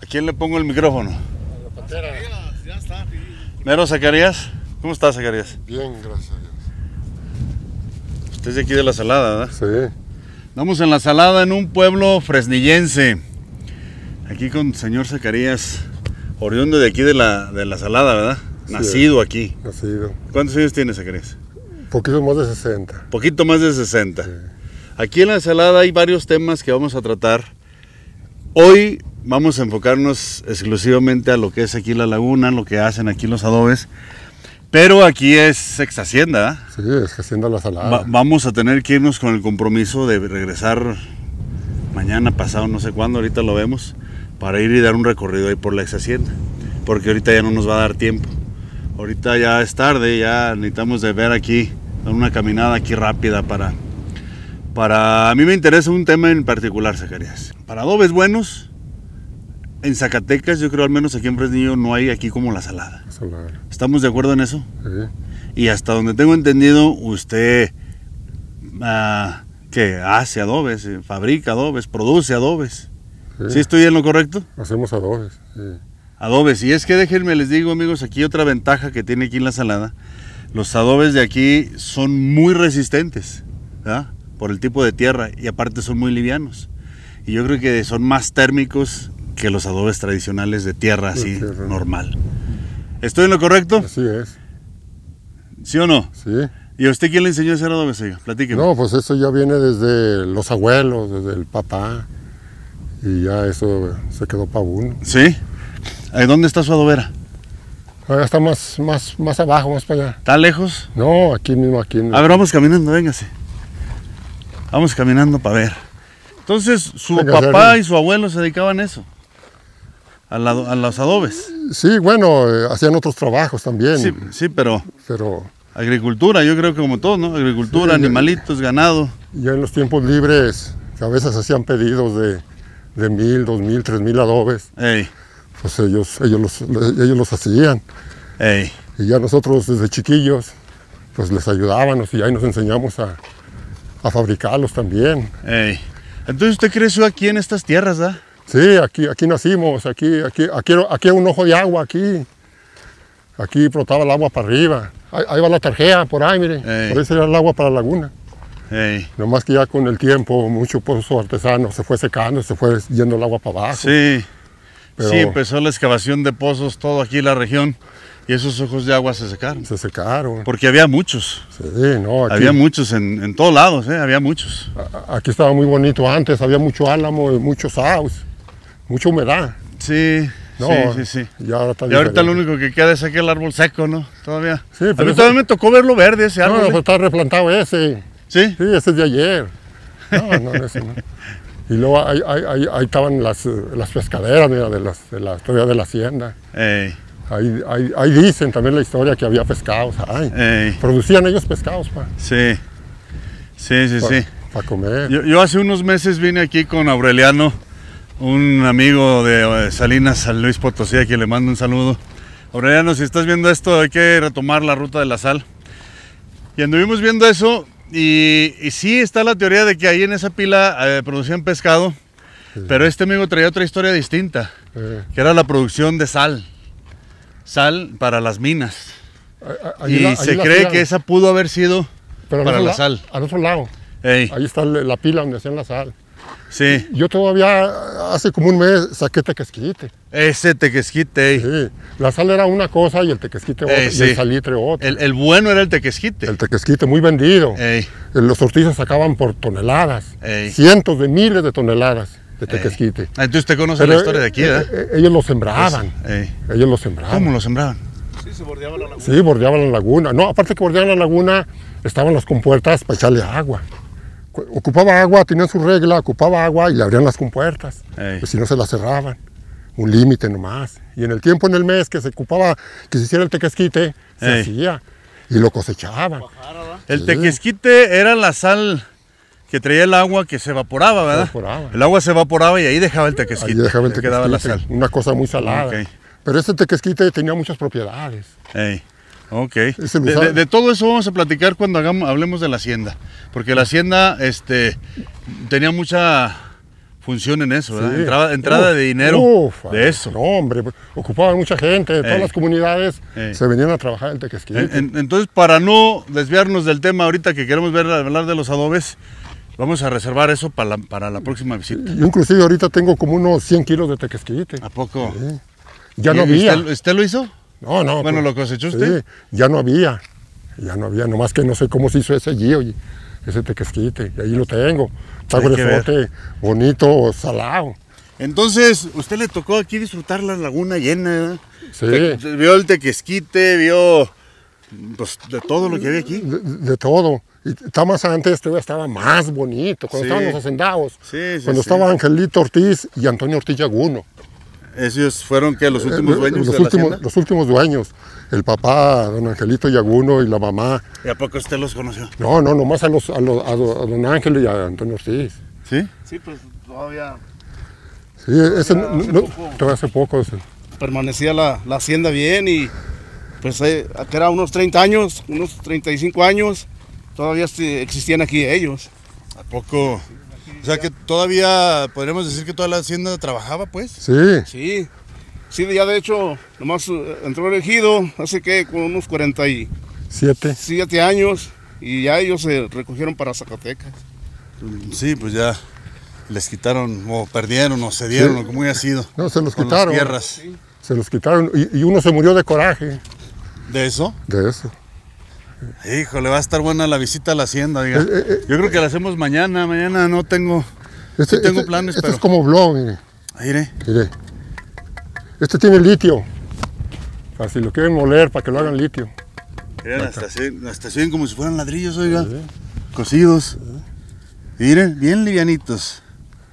¿A quién le pongo el micrófono? A la pantera. Ya está. Mero Zacarías. ¿Cómo estás, Zacarías? Bien, gracias a Dios. Usted es de aquí de La Salada, ¿verdad? Sí. Estamos en La Salada, en un pueblo fresnillense. Aquí con el señor Zacarías, oriundo de aquí de la Salada, ¿verdad? Sí, Nacido aquí. Nacido. ¿Cuántos años tiene, Zacarías? Poquito más de 60. Poquito más de 60. Sí. Aquí en La Salada hay varios temas que vamos a tratar. Hoy vamos a enfocarnos exclusivamente a lo que es aquí la laguna, lo que hacen aquí los adobes. Pero aquí es ex hacienda, ¿eh? Sí, es Hacienda La Salada. Vamos a tener que irnos con el compromiso de regresar mañana, pasado, no sé cuándo, ahorita lo vemos, para ir y dar un recorrido ahí por la ex hacienda. Porque ahorita ya no nos va a dar tiempo. Ahorita ya es tarde, ya necesitamos de ver aquí, dar una caminada aquí rápida para... A mí me interesa un tema en particular, Zacarías. Para adobes buenos, en Zacatecas, yo creo al menos aquí en Fresnillo, no hay aquí como La Salada. Salada. ¿Estamos de acuerdo en eso? Sí. Y hasta donde tengo entendido, usted que hace adobes, fabrica adobes, produce adobes. Sí. ¿Sí estoy en lo correcto? Hacemos adobes. Sí. Adobes. Y es que déjenme les digo, amigos, aquí otra ventaja que tiene aquí en La Salada. Los adobes de aquí son muy resistentes, ¿verdad? Por el tipo de tierra, y aparte son muy livianos. Y yo creo que son más térmicos que los adobes tradicionales de tierra así, tierra. normal. ¿Estoy en lo correcto? Así es. ¿Sí o no? Sí. ¿Y a usted quién le enseñó a hacer adobes, oiga? Platíqueme. No, pues eso ya viene desde los abuelos, desde el papá. Y ya eso se quedó para uno. ¿Sí? ¿Dónde está su adobera? Ahora está más abajo, más para allá. ¿Está lejos? No, aquí mismo, aquí. A ver, vamos caminando, véngase. Vamos caminando para ver. Entonces, su Venga, papá Sergio. y su abuelo se dedicaban a eso. A los adobes. Sí, bueno, hacían otros trabajos también. Sí, sí, pero Pero agricultura, yo creo que como todo, ¿no? Agricultura, Sí, animalitos, ganado. ya en los tiempos libres, que a veces hacían pedidos de 1000, 2000, 3000 adobes, Ey, pues ellos los hacían. ey. Y ya nosotros desde chiquillos, pues les ayudábamos y ahí nos enseñamos a fabricarlos también. Ey. Entonces usted creció aquí en estas tierras, ¿verdad? Sí, aquí nacimos, aquí hay un ojo de agua, aquí brotaba el agua para arriba. Ahí va la tarjea, por ahí, mire, Ey. por ahí sería el agua para la laguna. Ey. Nomás que ya con el tiempo, mucho pozo artesano se fue secando, se fue yendo el agua para abajo. Sí. Pero- Sí, empezó la excavación de pozos, todo aquí en la región, y esos ojos de agua se secaron. Se secaron. Porque había muchos. Sí, no, Había muchos en todos lados, había muchos. aquí estaba muy bonito antes, había mucho álamo y mucho saus, mucha humedad. Sí, No, sí, sí, sí. Ya ahora está Y ahorita lo diferente. único que queda es aquel árbol seco, ¿no? Todavía. Sí, A pero mí eso- todavía me tocó verlo verde ese No, árbol. pues está replantado ese. ¿Sí? Sí, ese es de ayer. No, ese no. Y luego ahí estaban las pescaderas, mira, de la historia de la hacienda. Ey, Ahí dicen también la historia que había pescados. ey, Producían ellos pescados sí. Sí, sí, sí. para comer. Yo hace unos meses vine aquí con Aureliano, un amigo de Salinas, San Luis Potosí, a quien le mando un saludo. Aureliano, si estás viendo esto, hay que retomar la ruta de la sal. Y anduvimos viendo eso, y sí está la teoría de que ahí en esa pila producían pescado, pero este amigo traía otra historia distinta, que era la producción de sal. Sal para las minas. Y se cree que esa pudo haber sido pero para la sal. Al otro lado. Ey, Ahí está la pila donde hacían la sal. sí, Yo todavía hace como un mes saqué tequesquite. ese tequesquite. Ey. Sí. La sal era una cosa y el tequesquite otra, y sí. el salitre otra. El bueno era el tequesquite. El tequesquite muy vendido. Ey, Los tortillas sacaban por toneladas. Ey. Cientos de miles de toneladas de tequesquite. entonces usted conoce la historia de aquí, ¿verdad? Ellos lo sembraban. Ey. Ellos lo sembraban. ¿Cómo lo sembraban? Sí, se bordeaba la laguna. Sí, bordeaban la laguna. No, aparte que bordeaban la laguna, estaban las compuertas para echarle agua. Ocupaba agua, tenían su regla, ocupaba agua y le abrían las compuertas. Ey. Pues si no se las cerraban. Un límite nomás. Y en el tiempo, en el mes que se ocupaba, que se hiciera el tequesquite, se Ey. hacía. Y lo cosechaban. El Sí. tequesquite era la sal que traía el agua que se evaporaba, ¿verdad? evaporaba. El agua se evaporaba y ahí dejaba el Ahí tequesquite. dejaba el le quedaba la tequesquite, sal. una cosa muy salada. Ok. Pero ese tequesquite tenía muchas propiedades. Ey. Ok. Ese lo usaba. De todo eso vamos a platicar cuando hablemos de la hacienda. Porque la hacienda tenía mucha función en eso, ¿verdad? Sí. Entrada de dinero de eso. No, hombre, ocupaban mucha gente, de todas las comunidades Ey. se venían a trabajar en Tequesquite. Entonces, para no desviarnos del tema ahorita que queremos hablar de los adobes, vamos a reservar eso para la próxima visita. Yo inclusive ahorita tengo como unos 100 kilos de Tequesquite. ¿A poco? Sí. Ya no ¿Y había. ¿Usted lo hizo? No, no. Bueno, pues, ¿lo cosechó usted? Sí, ya no había, nomás que no sé cómo se hizo ese guío, ese Tequesquite, y ahí lo tengo. Está Hay que gruesote, bonito, salado. Entonces, usted le tocó aquí disfrutar la laguna llena, ¿verdad? Sí. Vio el Tequesquite, vio pues, de todo lo que había aquí. De todo. Y está más antes, todavía estaba más bonito, cuando Sí. estaban los hacendados. Sí, sí, cuando sí. estaba Angelito Ortiz y Antonio Ortiz Yaguno. Esos fueron que los últimos dueños de la hacienda. Los últimos dueños. El papá, don Angelito Yaguno, y la mamá. ¿Y a poco usted los conoció? No, nomás a don Ángel y a Antonio Ortiz. ¿Sí? Sí, pues todavía Sí, ese todavía hace poco. permanecía la hacienda bien y pues que era unos 30 años, unos 35 años, todavía existían aquí ellos. ¿A poco? O sea que todavía, podríamos decir que toda la hacienda trabajaba, pues. Sí. Sí, ya de hecho, nomás entró el ejido hace que con unos 47 7. años y ya ellos se recogieron para Zacatecas. Sí, pues ya les quitaron, o perdieron, o cedieron, o como haya sido. No, se los con quitaron. las tierras. Se los quitaron y uno se murió de coraje ¿De eso? de eso. Híjole, va a estar buena la visita a la hacienda, oiga. Yo creo que la hacemos mañana. Mañana no tengo, sí tengo planes, este pero... es como blog, mire. Mire. Este tiene litio. Para si lo quieren moler, para que lo hagan litio. Miren, hasta se ven como si fueran ladrillos, oiga. Cocidos. Miren, bien livianitos.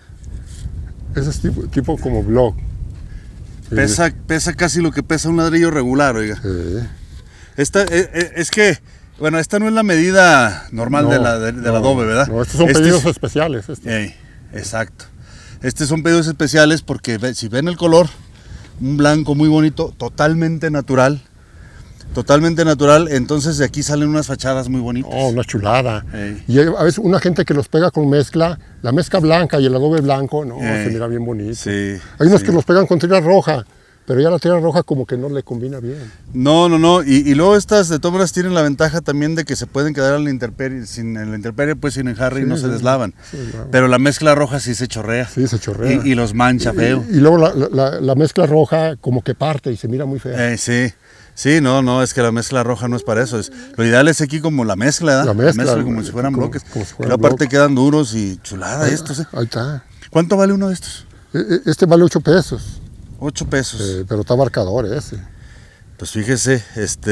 Ese es tipo como blog. Pesa casi lo que pesa un ladrillo regular, oiga. Sí. Esta, es que, bueno, esta no es la medida normal No, del adobe, ¿verdad? No, estos son pedidos especiales. Exacto. Estos son pedidos especiales porque si ven el color, un blanco muy bonito, totalmente natural, entonces de aquí salen unas fachadas muy bonitas. Oh, una chulada. Ey. Y a veces una gente que los pega con mezcla, la mezcla blanca y el adobe blanco, no, se mira bien bonito. Sí, Hay unos que los pegan con tierra roja, pero ya la tierra roja como que no le combina bien. No. Y luego estas de todas maneras tienen la ventaja también de que se pueden quedar en la intemperie, sin enjarre y no se deslavan. Sí, claro. Pero la mezcla roja sí se chorrea. Sí, se chorrea. Y los mancha feo. Y luego la mezcla roja como que parte y se mira muy fea. Sí, no, es que la mezcla roja no es para eso. Lo ideal es aquí como la mezcla, ¿verdad? La mezcla, como si fueran bloques. como si fueran Pero aparte bloques. quedan duros y chulada estos. Ahí está. ¿Cuánto vale uno de estos? Este vale 8 pesos, 8 pesos. pero está marcador ese. Pues fíjese,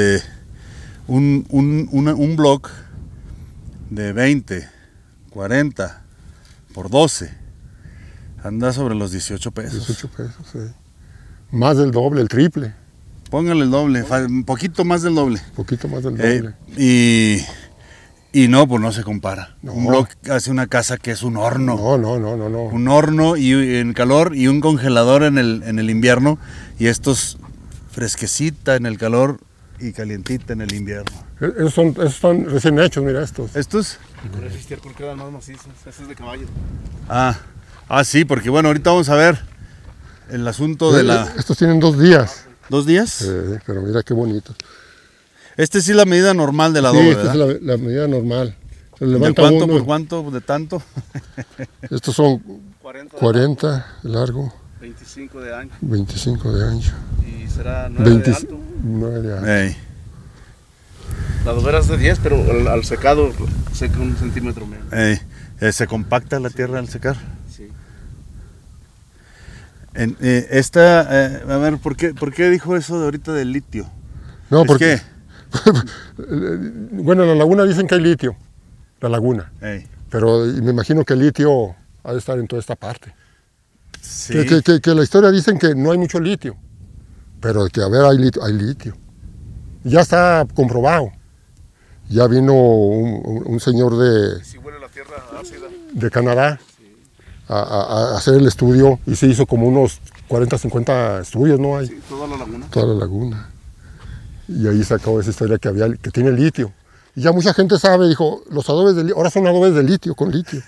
un block de 20, 40 por 12 anda sobre los 18 pesos. 18 pesos, sí. Más del doble, el triple. Póngale el doble, un poquito más del doble. Un poquito más del doble. Y no, pues no se compara. No. Un block hace una casa que es un horno. No. Un horno y en calor y un congelador en el invierno. Y estos fresquecita en el calor y calientita en el invierno. Esos son recién hechos, mira estos. ¿Estos? Con ese estiércol quedan más macizos, ese es de caballo. Sí, porque bueno, ahorita vamos a ver el asunto de la... Estos tienen 2 días. ¿2 días? Pero mira qué bonito. Este sí es la medida normal del adobe, Sí, esta ¿verdad? es la medida normal. Se ¿De levanta cuánto uno. por cuánto? ¿De tanto? Estos son 40 40 de largo, 25 de ancho 25 de ancho, y será 9 de alto. 9 de alto. Ey. La adobera es de 10, pero al secado seca 1 centímetro menos. ¿Se compacta la tierra al secar? Sí. A ver, ¿por qué dijo eso de ahorita del litio? No, Es porque, que, bueno, en la laguna dicen que hay litio, la laguna, pero me imagino que el litio ha de estar en toda esta parte. sí, Que la historia dicen que no hay mucho litio, pero que a ver, hay litio. Ya está comprobado. Ya vino un señor Si huele la tierra ácida. de Canadá a hacer el estudio y se hizo como unos 40, 50 estudios, ¿no? Hay Sí, toda la laguna. toda la laguna. Y ahí sacó esa historia que tiene litio. Y ya mucha gente sabe, dijo, los adobes de litio, ahora son adobes de litio, con litio.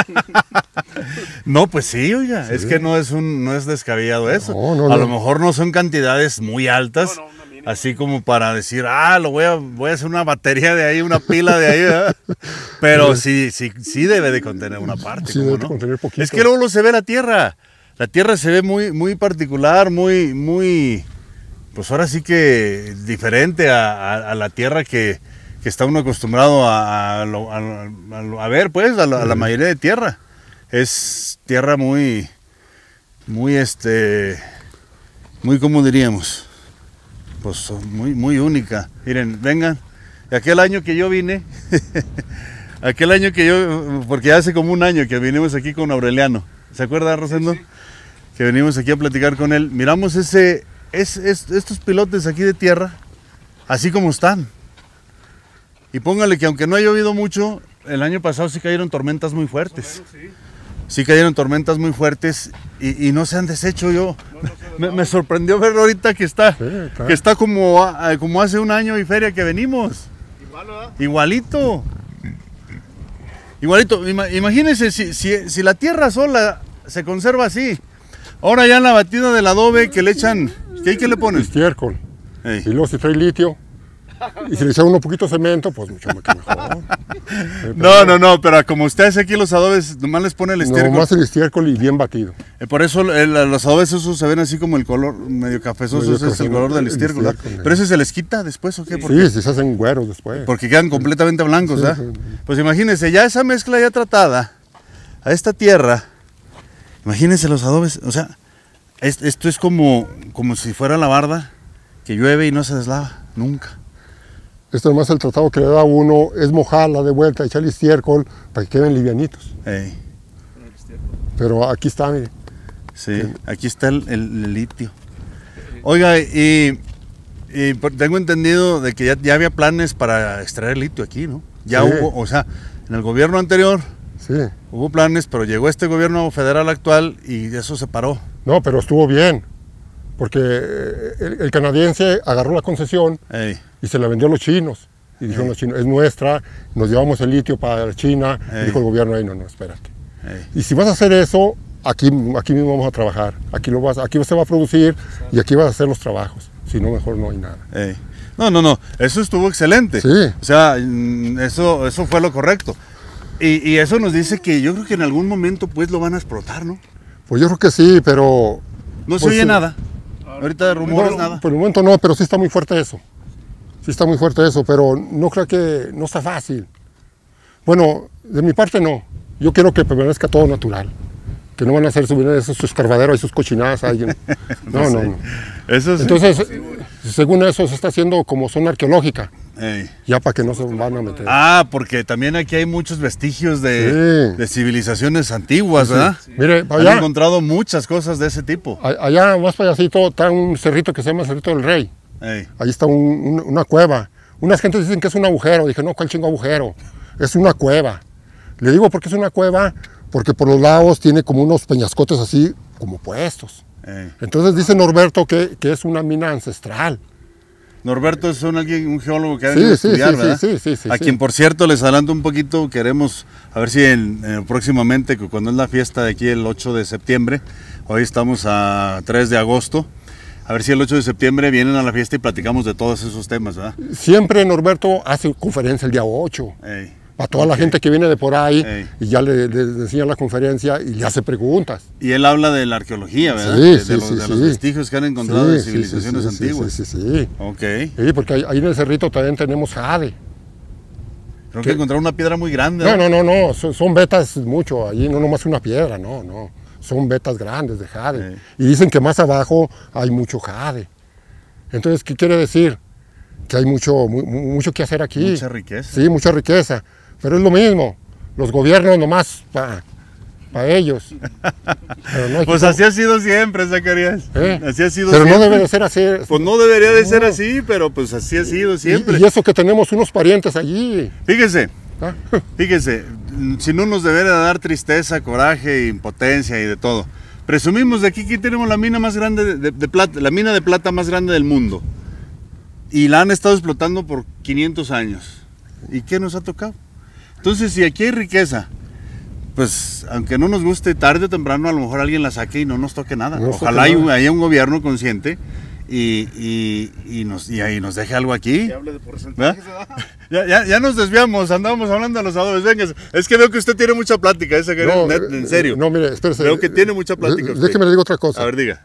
No, pues sí, oiga, sí. Es que no es descabellado eso. No, a lo mejor no son cantidades muy altas, así como para decir, voy a hacer una batería de ahí, una pila de ahí, ¿verdad? Pero sí debe de contener una parte. Sí, debe de contener poquito. Es que luego se ve la tierra. La tierra se ve muy particular, muy, pues ahora sí que diferente a la tierra que está uno acostumbrado a ver, pues, a la mayoría de tierra. Es tierra muy, ¿cómo diríamos? Pues muy única. Miren, vengan. Aquel año que yo vine, porque hace como un año que vinimos aquí con Aureliano. ¿Se acuerda, Rosendo? Sí. Que venimos aquí a platicar con él. Miramos estos pilotes aquí de tierra, así como están. Y póngale que aunque no ha llovido mucho, el año pasado sí cayeron tormentas muy fuertes. Sí cayeron tormentas muy fuertes y no se han deshecho. Me sorprendió ver ahorita que está como hace un año y feria que venimos. Igualito. Imagínense si la tierra sola se conserva así. Ahora ya en la batida del adobe que le echan, ¿qué le ponen? Estiércol. Y luego si trae litio. Y si le echa uno poquito de cemento, pues mucho mejor. No, pero como usted hace aquí los adobes, nomás les pone el estiércol. Nomás el estiércol y bien batido. Por eso los adobes esos se ven así como el color medio cafezoso, ese es el color del estiércol. Pero ese se les quita después, ¿o qué? Sí, se hacen güeros después. Porque quedan completamente blancos, ¿verdad? Sí. Pues imagínense, ya esa mezcla ya tratada a esta tierra, imagínense los adobes, o sea, esto es como si fuera la barda que llueve y no se deslava, nunca. Esto nomás el tratado que le da a uno es mojarla de vuelta, echarle estiércol para que queden livianitos. Pero aquí está, mire. Sí, aquí está el litio. Oiga, y tengo entendido de que ya había planes para extraer litio aquí, ¿no? Ya hubo, o sea, en el gobierno anterior hubo planes, pero llegó este gobierno federal actual y eso se paró. No, pero estuvo bien, porque el canadiense agarró la concesión y se la vendió a los chinos. Y dijeron los chinos, es nuestra, nos llevamos el litio para China. Y dijo el gobierno, no, espérate. Y si vas a hacer eso, aquí mismo vamos a trabajar. Aquí se va a producir y aquí vas a hacer los trabajos. Si no, mejor no hay nada. No, eso estuvo excelente. Sí. O sea, eso fue lo correcto. Y eso nos dice que yo creo que en algún momento pues lo van a explotar, ¿no? Pues yo creo que sí, pero... No se oye nada. Ahorita de rumores nada. Por el momento no, pero sí está muy fuerte eso. Sí está muy fuerte eso, pero no creo que... No está fácil. Bueno, de mi parte no. Yo quiero que permanezca todo natural. Que no van a hacer subir esos escarbaderos y sus cochinadas ahí. No. Eso sí. Entonces, según eso, se está haciendo como zona arqueológica. Ya para que no se van a meter. Porque también aquí hay muchos vestigios de civilizaciones antiguas, ¿verdad? Sí. Mire, allá, han encontrado muchas cosas de ese tipo. Allá, más para allá, está un cerrito que se llama Cerrito del Rey. Ahí está una cueva. Unas gentes dicen que es un agujero. Dije, no, ¿cuál chingo agujero? Es una cueva. Le digo por qué es una cueva, porque por los lados tiene como unos peñascotes así, como puestos. Entonces dice Norberto que es una mina ancestral. Norberto es un geólogo que ha venido a estudiar, ¿verdad? Sí. A quien, por cierto, les adelanto un poquito, queremos, a ver si próximamente, cuando es la fiesta de aquí el 8 de septiembre, hoy estamos a 3 de agosto, a ver si el 8 de septiembre vienen a la fiesta y platicamos de todos esos temas, ¿verdad? Siempre Norberto hace conferencia el día 8. A toda la gente que viene de por ahí y ya le enseña la conferencia y le hace preguntas. Y él habla de la arqueología, ¿verdad? De los vestigios que han encontrado de civilizaciones antiguas. Sí. Ok. Sí, porque ahí en el cerrito también tenemos jade. Creo que encontraron una piedra muy grande. No. Son vetas mucho. Allí no nomás una piedra, no. Son vetas grandes de jade. Y dicen que más abajo hay mucho jade. Entonces, ¿qué quiere decir? Que hay mucho que hacer aquí. Mucha riqueza. Sí, mucha riqueza. Pero es lo mismo, los gobiernos nomás para ellos. No pues así ha sido siempre, Zacarías. Así ha sido pero siempre. No debe de ser así. Pues no debería de ser así, pero pues así ha sido siempre. Y eso que tenemos unos parientes allí. Fíjese, si no nos debería dar tristeza, coraje, impotencia y de todo. Presumimos de aquí que tenemos la mina más grande de plata, la mina de plata más grande del mundo. Y la han estado explotando por 500 años. ¿Y qué nos ha tocado? Entonces, si aquí hay riqueza, pues aunque no nos guste, tarde o temprano a lo mejor alguien la saque y no nos toque nada. Ojalá haya un gobierno consciente y nos deje algo aquí. Que hable de porcentajes, ya nos desviamos, andábamos hablando de los adobes. Venga, es que veo que usted tiene mucha plática, en serio. No, mire, espérese. Veo que tiene mucha plática. Déjeme le digo otra cosa. A ver, diga.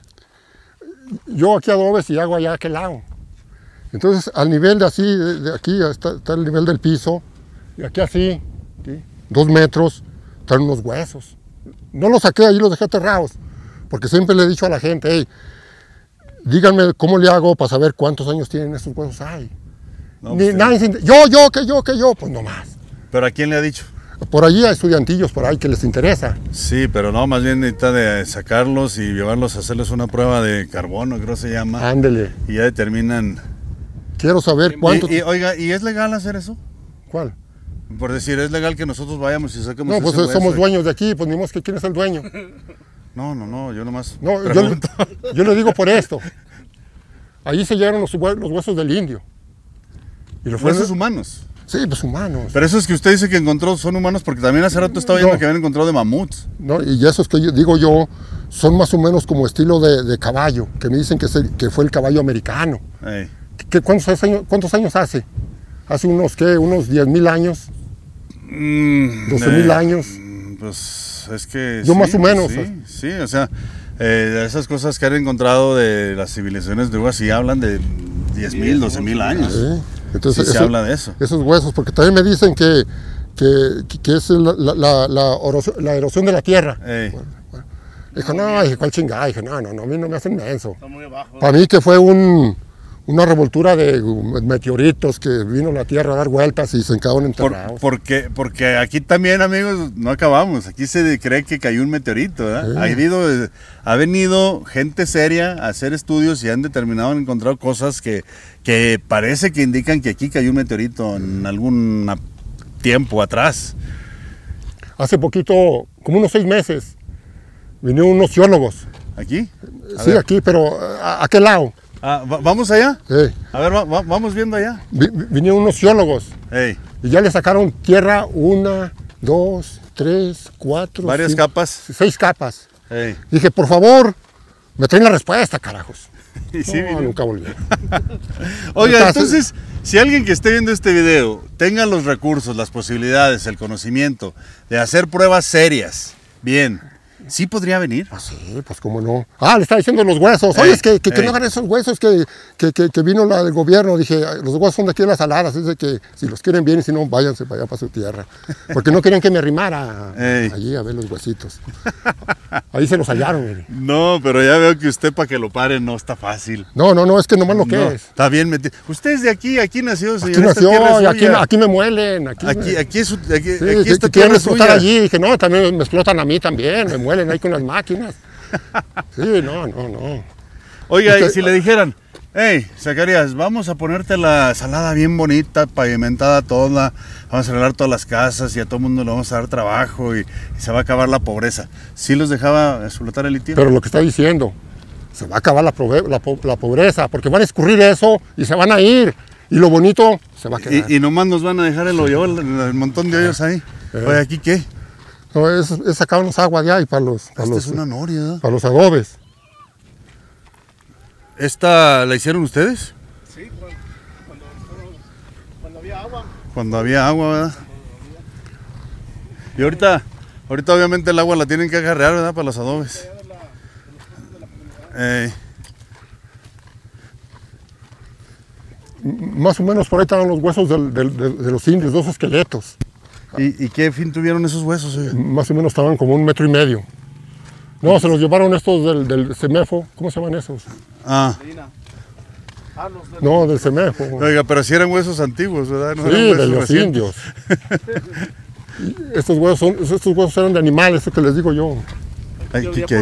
Yo aquí adobes y hago allá a aquel lado. Entonces, al nivel de así, de aquí está el nivel del piso, y aquí así, ¿sí? 2 metros, están unos huesos. No los saqué, ahí los dejé aterrados, porque siempre le he dicho a la gente, hey, díganme cómo le hago para saber cuántos años tienen estos huesos. Ay, no, pues nadie, yo, pues no más. ¿Pero a quién le ha dicho? Por allí hay estudiantillos por ahí que les interesa. Sí, pero no, más bien necesita de sacarlos y llevarlos a hacerles una prueba de carbono, creo que se llama. Ándele. Y ya determinan. Quiero saber cuántos. Oiga, ¿y es legal hacer eso? ¿Cuál? Por decir, ¿es legal que nosotros vayamos y saquemos No, pues ese somos hueso? dueños de aquí, pues ni más que quién es el dueño. No, yo nomás No, pregunto. yo le digo por esto. Allí se llevaron los huesos del indio. Y los ¿Huesos humanos? Sí, pues humanos. Pero esos que usted dice que encontró son humanos, porque también hace rato estaba viendo que habían encontrado de mamuts. No, y esos que digo yo son más o menos como estilo de caballo, que me dicen que fue el caballo americano. Ey. ¿Cuántos años hace? Hace unos 10,000 años. 12,000 años. Pues es que... Yo más o menos. Sí, o sea, esas cosas que han encontrado de las civilizaciones de sí hablan de 10,000, 12,000 años. Sí. Entonces, se habla de eso. Esos huesos, porque también me dicen que es la erosión de la tierra. Bueno. Dijo, no, dije, ¿cuál chingada? Dije, no, a mí no me hacen menso. Está muy abajo. Para mí que fue una revoltura de meteoritos que vino la Tierra a dar vueltas y se quedaron enterrados. Porque aquí también, amigos, no acabamos. Aquí se cree que cayó un meteorito, ¿verdad? Sí. Ha venido gente seria a hacer estudios y han determinado, han encontrado cosas que parece que indican que aquí cayó un meteorito en algún tiempo atrás. Hace poquito, como unos 6 meses, vinieron unos geólogos. ¿Aquí? Sí, aquí, pero ¿a qué lado? ¿Vamos allá? Sí. A ver, vamos viendo allá. Vinieron unos geólogos. Hey. Y ya le sacaron tierra 1, 2, 3, 4. Varias 5, capas. 6 capas. Hey. Dije, por favor, me traen la respuesta, carajos. Y sí, no, nunca volví. Oiga, entonces, si alguien que esté viendo este video tenga los recursos, las posibilidades, el conocimiento de hacer pruebas serias, bien, ¿sí podría venir? Sí, pues cómo no. Le estaba diciendo los huesos. Oye, es que no hagan esos huesos que vino la del gobierno. Dije, los huesos son de aquí de las saladas, es de que si los quieren bien y si no, váyanse para allá, para su tierra. Porque no querían que me arrimara allí a ver los huesitos. Ahí se los hallaron, mire. No, pero ya veo que usted para que lo paren no está fácil. No, es que nomás lo que es. Está bien metido. Usted es de aquí nació, señor. Aquí nació, y aquí me muelen. Aquí está quieren explotar allí. Dije, no, también me explotan a mí también, me muelen ahí con las máquinas. Sí, no. Oiga, y si le dijeran, hey, Zacarías, vamos a ponerte la salada bien bonita, pavimentada toda, vamos a arreglar todas las casas y a todo el mundo le vamos a dar trabajo y se va a acabar la pobreza. ¿Sí los dejaba explotar el litio? Pero lo que está diciendo, se va a acabar la pobreza, porque van a escurrir eso y se van a ir. Y lo bonito se va a quedar. Y nomás nos van a dejar el montón de hoyos ahí. Oye, ¿aquí qué? No, es sacarnos agua de ahí para los... Es una noria, ¿no? Para los adobes. ¿Esta la hicieron ustedes? Sí, cuando había agua. Cuando había agua, ¿verdad? Y ahorita obviamente el agua la tienen que agarrear, ¿verdad? Para los adobes. Más o menos por ahí estaban los huesos de los indios, 2 esqueletos. ¿Y qué fin tuvieron esos huesos? Oye? Más o menos estaban como 1,5 metros. No, se los llevaron estos del CEMEFO. ¿Cómo se llaman esos? No, del CEMEFO. Oiga, pero si eran huesos antiguos, ¿verdad? No sí, de los indios. Estos huesos eran de animales, eso que les digo yo. ¿Qué?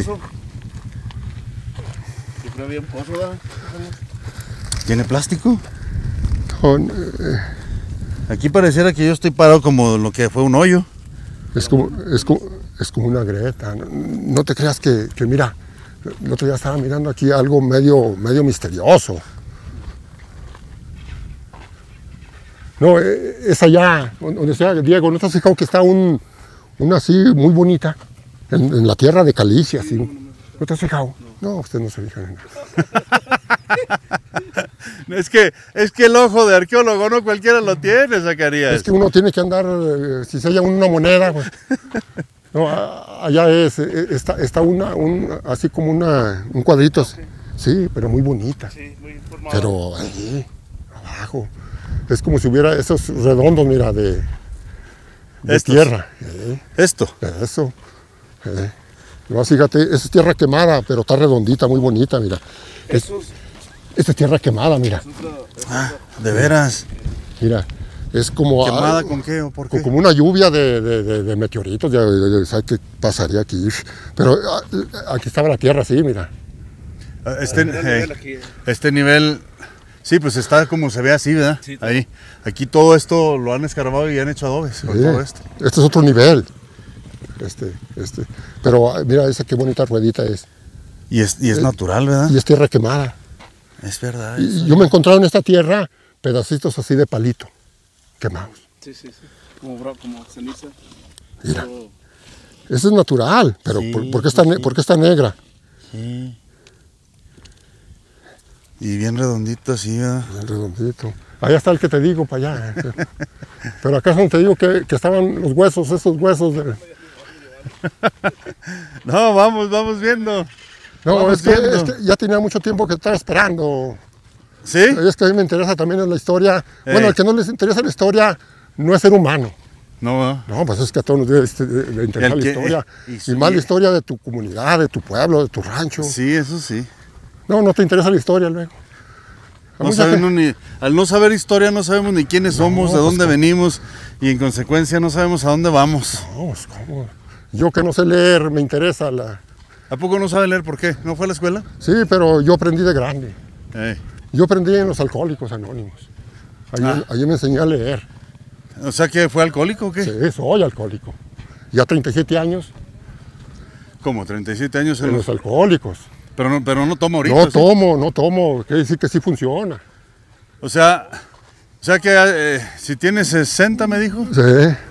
Había un pozo, ¿verdad? ¿Tiene plástico? No, aquí pareciera que yo estoy parado como lo que fue un hoyo. Es como una grieta. No te creas que mira, el otro día estaba mirando aquí algo medio misterioso. No, es allá, donde sea, Diego. ¿No te has fijado que está una así muy bonita? En la tierra de Calicia, así. ¿No te has fijado? No, usted no se fija en nada. Es que el ojo de arqueólogo no cualquiera lo tiene, Zacarías. Es que uno tiene que andar, si se halla una moneda, pues. No, allá está así como un cuadrito, sí, pero muy bonita. Sí, muy formado. Pero ahí, abajo, es como si hubiera esos redondos, mira, de tierra. Esto. Eso. No, fíjate, esa es tierra quemada, pero está redondita, muy bonita, mira. Esta es tierra quemada, mira. Ah, de veras. Mira, es como... ¿Quemada con qué o por qué? Como una lluvia de meteoritos, ¿sabes qué pasaría aquí? Pero aquí estaba la tierra, sí, mira. Este nivel, sí, pues está como se ve así, ¿verdad? Sí, ahí. Aquí todo esto lo han escarbado y han hecho adobes con todo esto. Este es otro nivel. Pero mira esa qué bonita ruedita es. Y es natural, ¿verdad? Y es tierra quemada. Es verdad. Y yo me he encontrado en esta tierra pedacitos así de palito, quemados. Sí. Como ceniza. Mira, eso es natural, pero Sí, ¿por qué está negra? Sí. Y bien redondito así, ¿verdad? Bien redondito. Allá está el que te digo, para allá. Pero acá es donde te digo que estaban los huesos, esos huesos. No, vamos viendo. No, Vamos es que viendo. ya tenía mucho tiempo que estaba esperando. ¿Sí? Es que a mí me interesa también la historia. Bueno, al que no les interesa la historia no es ser humano. No, ¿verdad? No, pues es que a todos nos debe interesar la historia. y Y más la historia de tu comunidad, de tu pueblo, de tu rancho. Sí, eso sí. No te interesa la historia luego. Al no saber historia no sabemos ni quiénes somos, de dónde venimos y en consecuencia no sabemos a dónde vamos. No, pues cómo. Yo que no sé leer, me interesa la... ¿A poco no sabe leer por qué? ¿No fue a la escuela? Sí, pero yo aprendí de grande. Ey. Yo aprendí en los Alcohólicos Anónimos. Allí me enseñé a leer. O sea que fue alcohólico o qué? Sí, soy alcohólico. Ya 37 años ¿Cómo? 37 años en los Alcohólicos. Pero no tomo ahorita. No ¿sí? tomo. Quiere decir que sí funciona. O sea que si tiene 60, me dijo. Sí,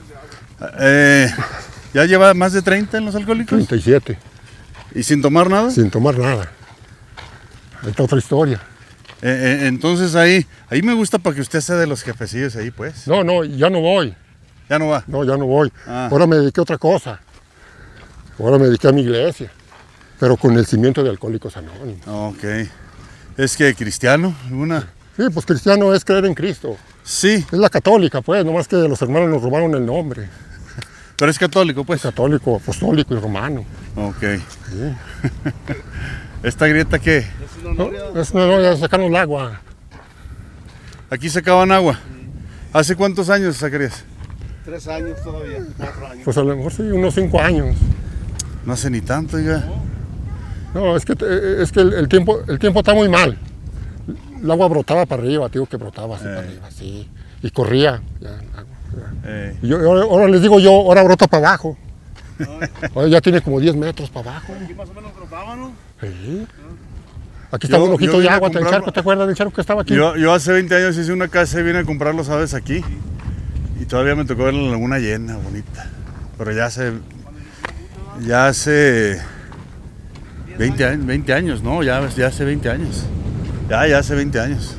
¿Ya lleva más de 30 en los alcohólicos? 37. ¿Y sin tomar nada? Sin tomar nada. Ahí está otra historia. Entonces ahí me gusta para que usted sea de los jefecillos ahí, pues. No, ya no voy. ¿Ya no va? No, ya no voy. Ah. Ahora me dediqué a otra cosa. Ahora me dediqué a mi iglesia. Pero con el cimiento de Alcohólicos Anónimos. Ok. ¿Es que cristiano? ¿Alguna? Sí, pues cristiano es creer en Cristo. Sí, Es la católica, pues, nomás que los hermanos nos robaron el nombre. pero es católico, pues. Católico, apostólico y romano. Ok. Sí. ¿Esta grieta qué? No, ya sacaron el agua. Aquí sacaban agua. ¿Hace cuántos años, Zacarías? 3 años todavía, 4 años. Pues a lo mejor sí, unos 5 años. No hace ni tanto, oiga. No, es que el tiempo está muy mal. El agua brotaba para arriba, digo que brotaba así para arriba, sí. Y corría. Y ahora les digo yo, ahora brota para abajo. Ahora ya tiene como 10 metros para abajo. Aquí más o menos brotaba, ¿no? Sí. Aquí estaba un ojito de agua, el charco, ¿te acuerdas del charco que estaba aquí? Yo hace 20 años hice una casa y vine a comprar los aves aquí. Y todavía me tocó ver la laguna llena, bonita. Pero ya hace 20 años, ¿no? Ya hace 20 años. Ya hace 20 años.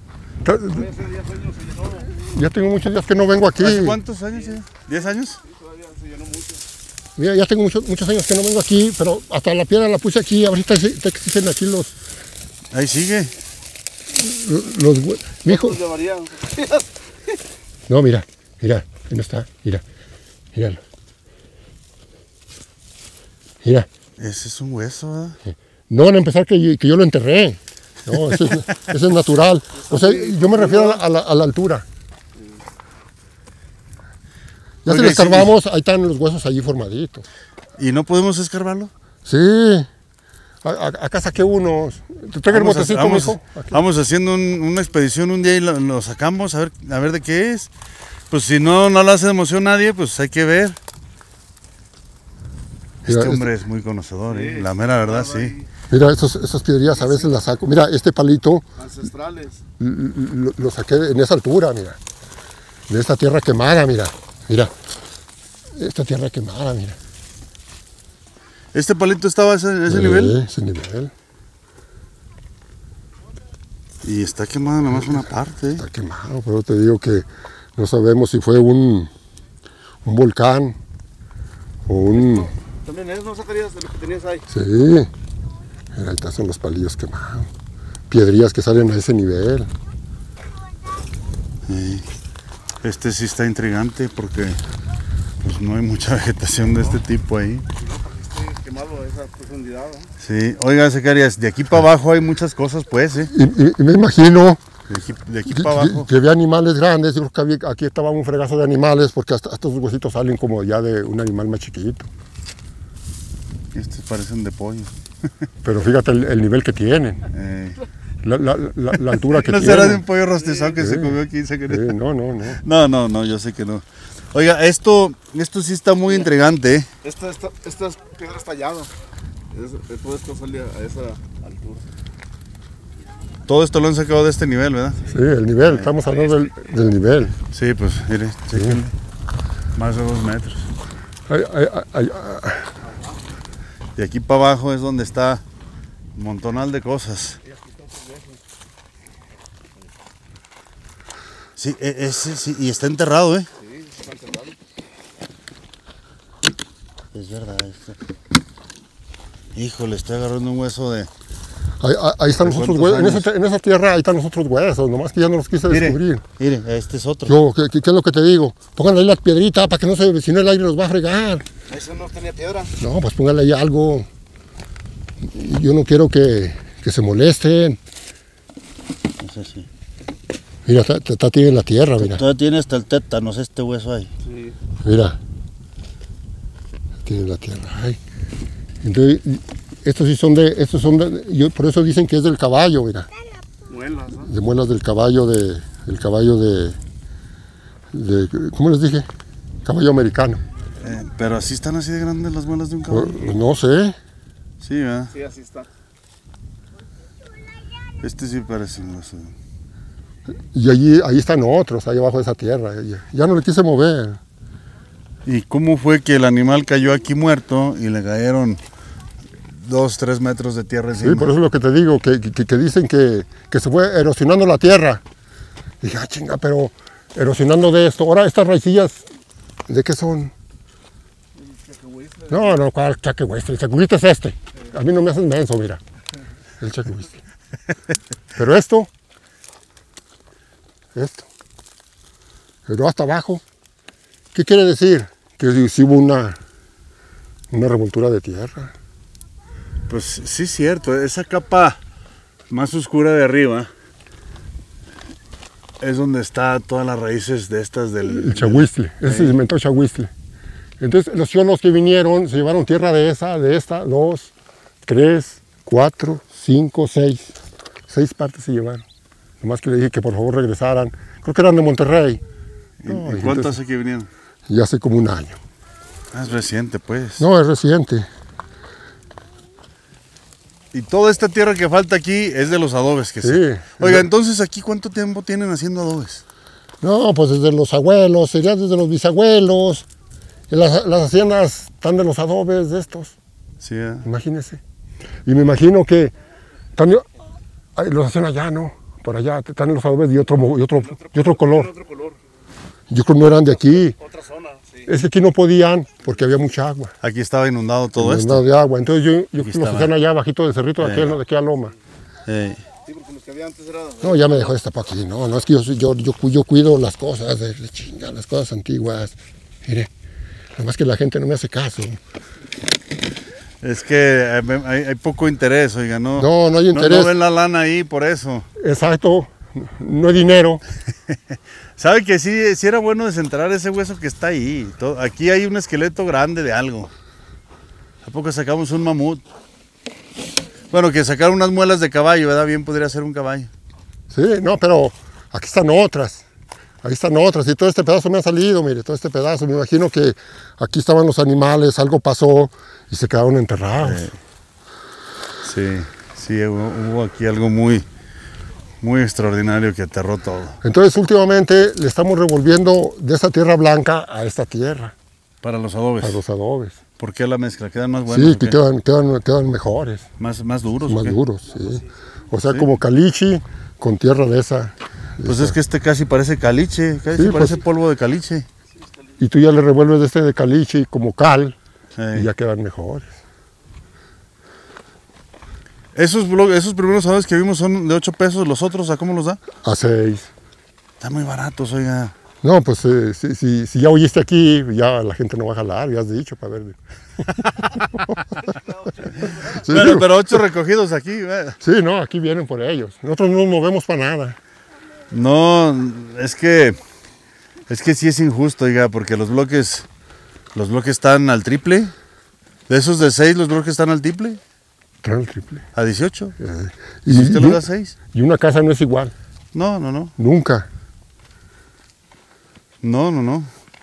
Ya tengo muchos días que no vengo aquí. ¿Hace cuántos años ya? ¿10 años? Mira, ya tengo muchos años que no vengo aquí, pero hasta la piedra la puse aquí, a ver si existen aquí los... Ahí sigue. Mi hijo... Los llevarían. No, mira, ahí no está, míralo. Mira. Ese es un hueso, ¿verdad? No van a empezar que yo lo enterré. No, eso es natural. O sea, yo me refiero a la altura. Ya si lo escarbamos, ahí están los huesos allí formaditos. ¿Y no podemos escarbarlo? Sí. Acá saqué unos. ¿Te traigo el botecito, mijo? Vamos haciendo una expedición un día y lo sacamos a ver de qué es. Pues si no le hace emoción a nadie, pues hay que ver. Este hombre es muy conocedor, ¿eh? La mera verdad, sí. Mira, esas piedrillas a veces las saco. Mira, este palito Ancestrales. lo saqué en esa altura, mira. de esta tierra quemada, mira. Mira. Esta tierra quemada, mira. ¿Este palito estaba en ese nivel? Ese nivel. Y está quemada nada más una parte. Está quemado, pero te digo que no sabemos si fue un volcán o un... ¿También es? ¿No sacarías de lo que tenías ahí? Sí. Mira, ahí están los palillos quemados. Piedrillas que salen a ese nivel. Sí. Este sí está intrigante porque pues, no hay mucha vegetación de este tipo ahí. Está quemado a esa profundidad, ¿no? Sí, oiga, Zacarías, de aquí para abajo hay muchas cosas, pues, ¿eh? Y me imagino de aquí para abajo. que había animales grandes. Yo creo que aquí estaba un fregazo de animales porque hasta estos huesitos salen como ya de un animal más chiquito. Estos parecen de pollo. Pero fíjate el nivel que tienen. La altura que no tienen. será de un pollo rostizado que se comió aquí, Zacarías. No, yo sé que no. Oiga, esto sí está muy intrigante, ¿eh? Esta es piedra tallada. Todo esto sale a esa altura. Todo esto lo han sacado de este nivel, ¿verdad? Sí, el nivel, estamos hablando del nivel. Sí, pues, mire, chéquenle. Más de 2 metros. Y aquí para abajo es donde está un montonal de cosas. Sí, ese sí, y está enterrado, ¿eh? Sí, está enterrado. Es verdad, Híjole, estoy agarrando un hueso de... Ahí están los otros huesos, en esa tierra ahí están los otros huesos, nomás que ya no los quise descubrir. Mire, este es otro. ¿Qué es lo que te digo? Pónganle ahí la piedrita para que no se, si no el aire los va a fregar. ¿Eso no tenía piedra? No, pues pónganle ahí algo. Yo no quiero que se molesten. No sé si... Mira, está tiene la tierra, mira. Todavía tiene hasta el tétanos este hueso ahí. Sí. Mira. Tiene la tierra ahí. Entonces, estos son de, por eso dicen que es del caballo, mira. Muelas, ¿no? De muelas del caballo de ¿cómo les dije? Caballo americano. Pero así están así de grandes las muelas de un caballo. Pues, no sé. Sí, ¿verdad? Sí, así está. Este sí parece un hueso. Y ahí están otros, ahí abajo de esa tierra. Ya no le quise mover. ¿Y cómo fue que el animal cayó aquí muerto y le cayeron 2, 3 metros de tierra encima? Sí, por eso es lo que te digo, que dicen que se fue erosionando la tierra. Y dije, chinga, pero erosionando de esto. Ahora, estas raicillas, ¿de qué son? No, ¿cuál chaquehuistle? El chaquehuistle es este. A mí no me haces menso, mira. El chaquehuistle. Pero esto. Pero hasta abajo. ¿Qué quiere decir? Que si hubo una revoltura de tierra. Pues sí es cierto, esa capa más oscura de arriba es donde está todas las raíces de estas del... El chahuistle, ese se inventó chahuistle. Entonces los cholos que vinieron se llevaron tierra de esta, 2, 3, 4, 5, 6. 6 partes se llevaron. Nomás que le dije que por favor regresaran. Creo que eran de Monterrey. ¿Y cuánto hace que vinieron? Ya hace como un año. Es reciente, pues. No, es reciente. Y toda esta tierra que falta aquí es de los adobes que sí. Oiga, entonces aquí ¿cuánto tiempo tienen haciendo adobes? No, pues desde los abuelos, sería desde los bisabuelos. Las haciendas están de los adobes de estos. Sí, Imagínese. Y me imagino que también los hacen allá, ¿no? Por allá están los adobes de otro color. Otro color. Yo creo que no eran de aquí. Otra zona, sí. Es que aquí no podían porque había mucha agua. Aquí estaba inundado todo esto. Inundado de agua. Entonces yo los hacían allá bajito del cerrito de aquí a Loma. Sí, porque los que había antes era... No, ya me dejó esta para aquí. No, es que yo cuido las cosas, las cosas antiguas. Mire, nomás que la gente no me hace caso. Es que hay poco interés, oiga, ¿no? No hay interés. No ven la lana ahí, por eso. Exacto, no hay dinero. ¿Sabe que sí era bueno desenterrar ese hueso que está ahí? Aquí hay un esqueleto grande de algo. ¿A poco sacamos un mamut? Bueno, que sacar unas muelas de caballo, ¿verdad? Bien podría ser un caballo. Sí, no, pero aquí están otras. Ahí están otras. Y todo este pedazo me ha salido, mire, todo este pedazo. Me imagino que aquí estaban los animales, algo pasó y se quedaron enterrados. Sí, hubo aquí algo muy muy extraordinario que aterró todo. Entonces últimamente le estamos revolviendo de esa tierra blanca a esta tierra. Para los adobes. Para los adobes. ¿Por qué la mezcla? ¿Quedan más buenos? Sí, que quedan mejores. ¿Más duros? Más duros, sí. O sea, como caliche con tierra de esa. Pues es que este casi parece caliche, casi parece polvo de caliche. Y tú ya le revuelves este de caliche como cal y ya quedan mejores. Esos primeros adobes que vimos son de 8 pesos, ¿los otros a cómo los da? A 6. Están muy baratos, oiga. No, pues si ya oíste aquí, ya la gente no va a jalar, ya has dicho, para ver. Sí, pero 8 recogidos aquí. Sí, no, aquí vienen por ellos. Nosotros no nos movemos para nada. No, es que sí es injusto, oiga, porque los bloques están al triple. De esos de 6, los bloques están al triple. Están al triple. A 18. ¿Y usted le da 6? Y una casa no es igual. No. Nunca. No.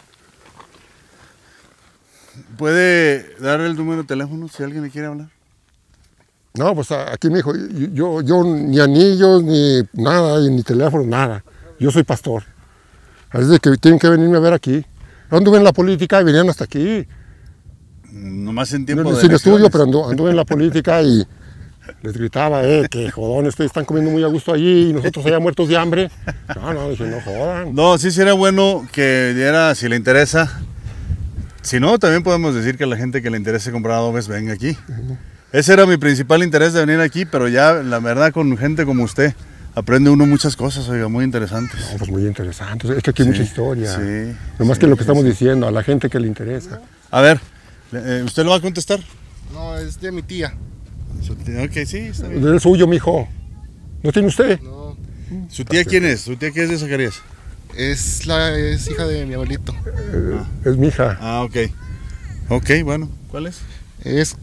¿Puede dar el número de teléfono si alguien le quiere hablar? No, pues aquí me dijo, yo ni anillos, ni nada, ni teléfono, nada. Yo soy pastor. Así de que tienen que venirme a ver aquí. Yo anduve en la política y venían hasta aquí. Nomás en tiempo de sin estudio, pero anduve en la política y les gritaba, que jodón, ustedes están comiendo muy a gusto allí y nosotros allá muertos de hambre. No, dije, no jodan. No, sí sería bueno que diera, si le interesa. Si no, también podemos decir que a la gente que le interese comprar adobes venga aquí. Ese era mi principal interés de venir aquí, pero ya, la verdad, con gente como usted, aprende uno muchas cosas, oiga, muy interesantes. No, pues muy interesantes. Es que aquí hay mucha historia. Sí. Nomás que lo que estamos diciendo, a la gente que le interesa. A ver, ¿usted lo va a contestar? No, es de mi tía. Ok, sí, está bien. Es el suyo, mijo. ¿No tiene usted? No, ¿Su tía quién es? ¿Su tía quién es de Zacarías? es hija de mi abuelito. Es mi hija. Ah, ok. Ok, bueno, ¿cuál es? Es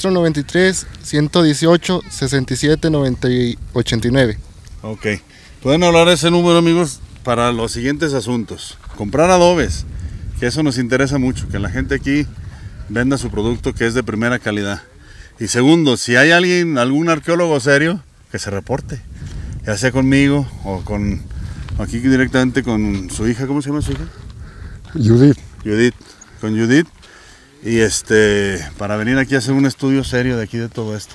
493-118-67-89. Ok. Pueden hablar de ese número, amigos, para los siguientes asuntos. Comprar adobes, que eso nos interesa mucho, que la gente aquí venda su producto que es de primera calidad. Y segundo, si hay algún arqueólogo serio, que se reporte, ya sea conmigo o aquí directamente con su hija. ¿Cómo se llama su hija? Judith. Con Judith. Y para venir aquí a hacer un estudio serio de aquí de todo esto.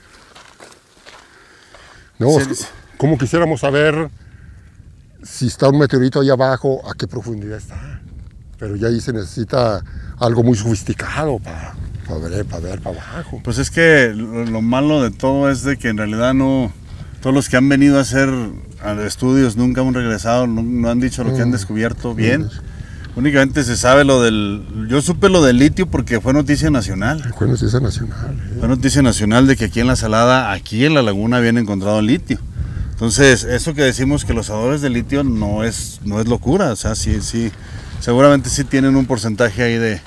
No, como quisiéramos saber si está un meteorito ahí abajo, a qué profundidad está. Pero ya ahí se necesita algo muy sofisticado para ver para abajo. Pues es que lo malo de todo es de que en realidad todos los que han venido a hacer estudios nunca han regresado, no han dicho lo que han descubierto bien. Únicamente se sabe yo supe lo del litio porque fue noticia nacional. Fue noticia nacional. Fue noticia nacional de que aquí en la Salada, aquí en la laguna habían encontrado litio. Entonces, eso que decimos que los adobes de litio no es locura, o sea, sí, seguramente sí tienen un porcentaje ahí de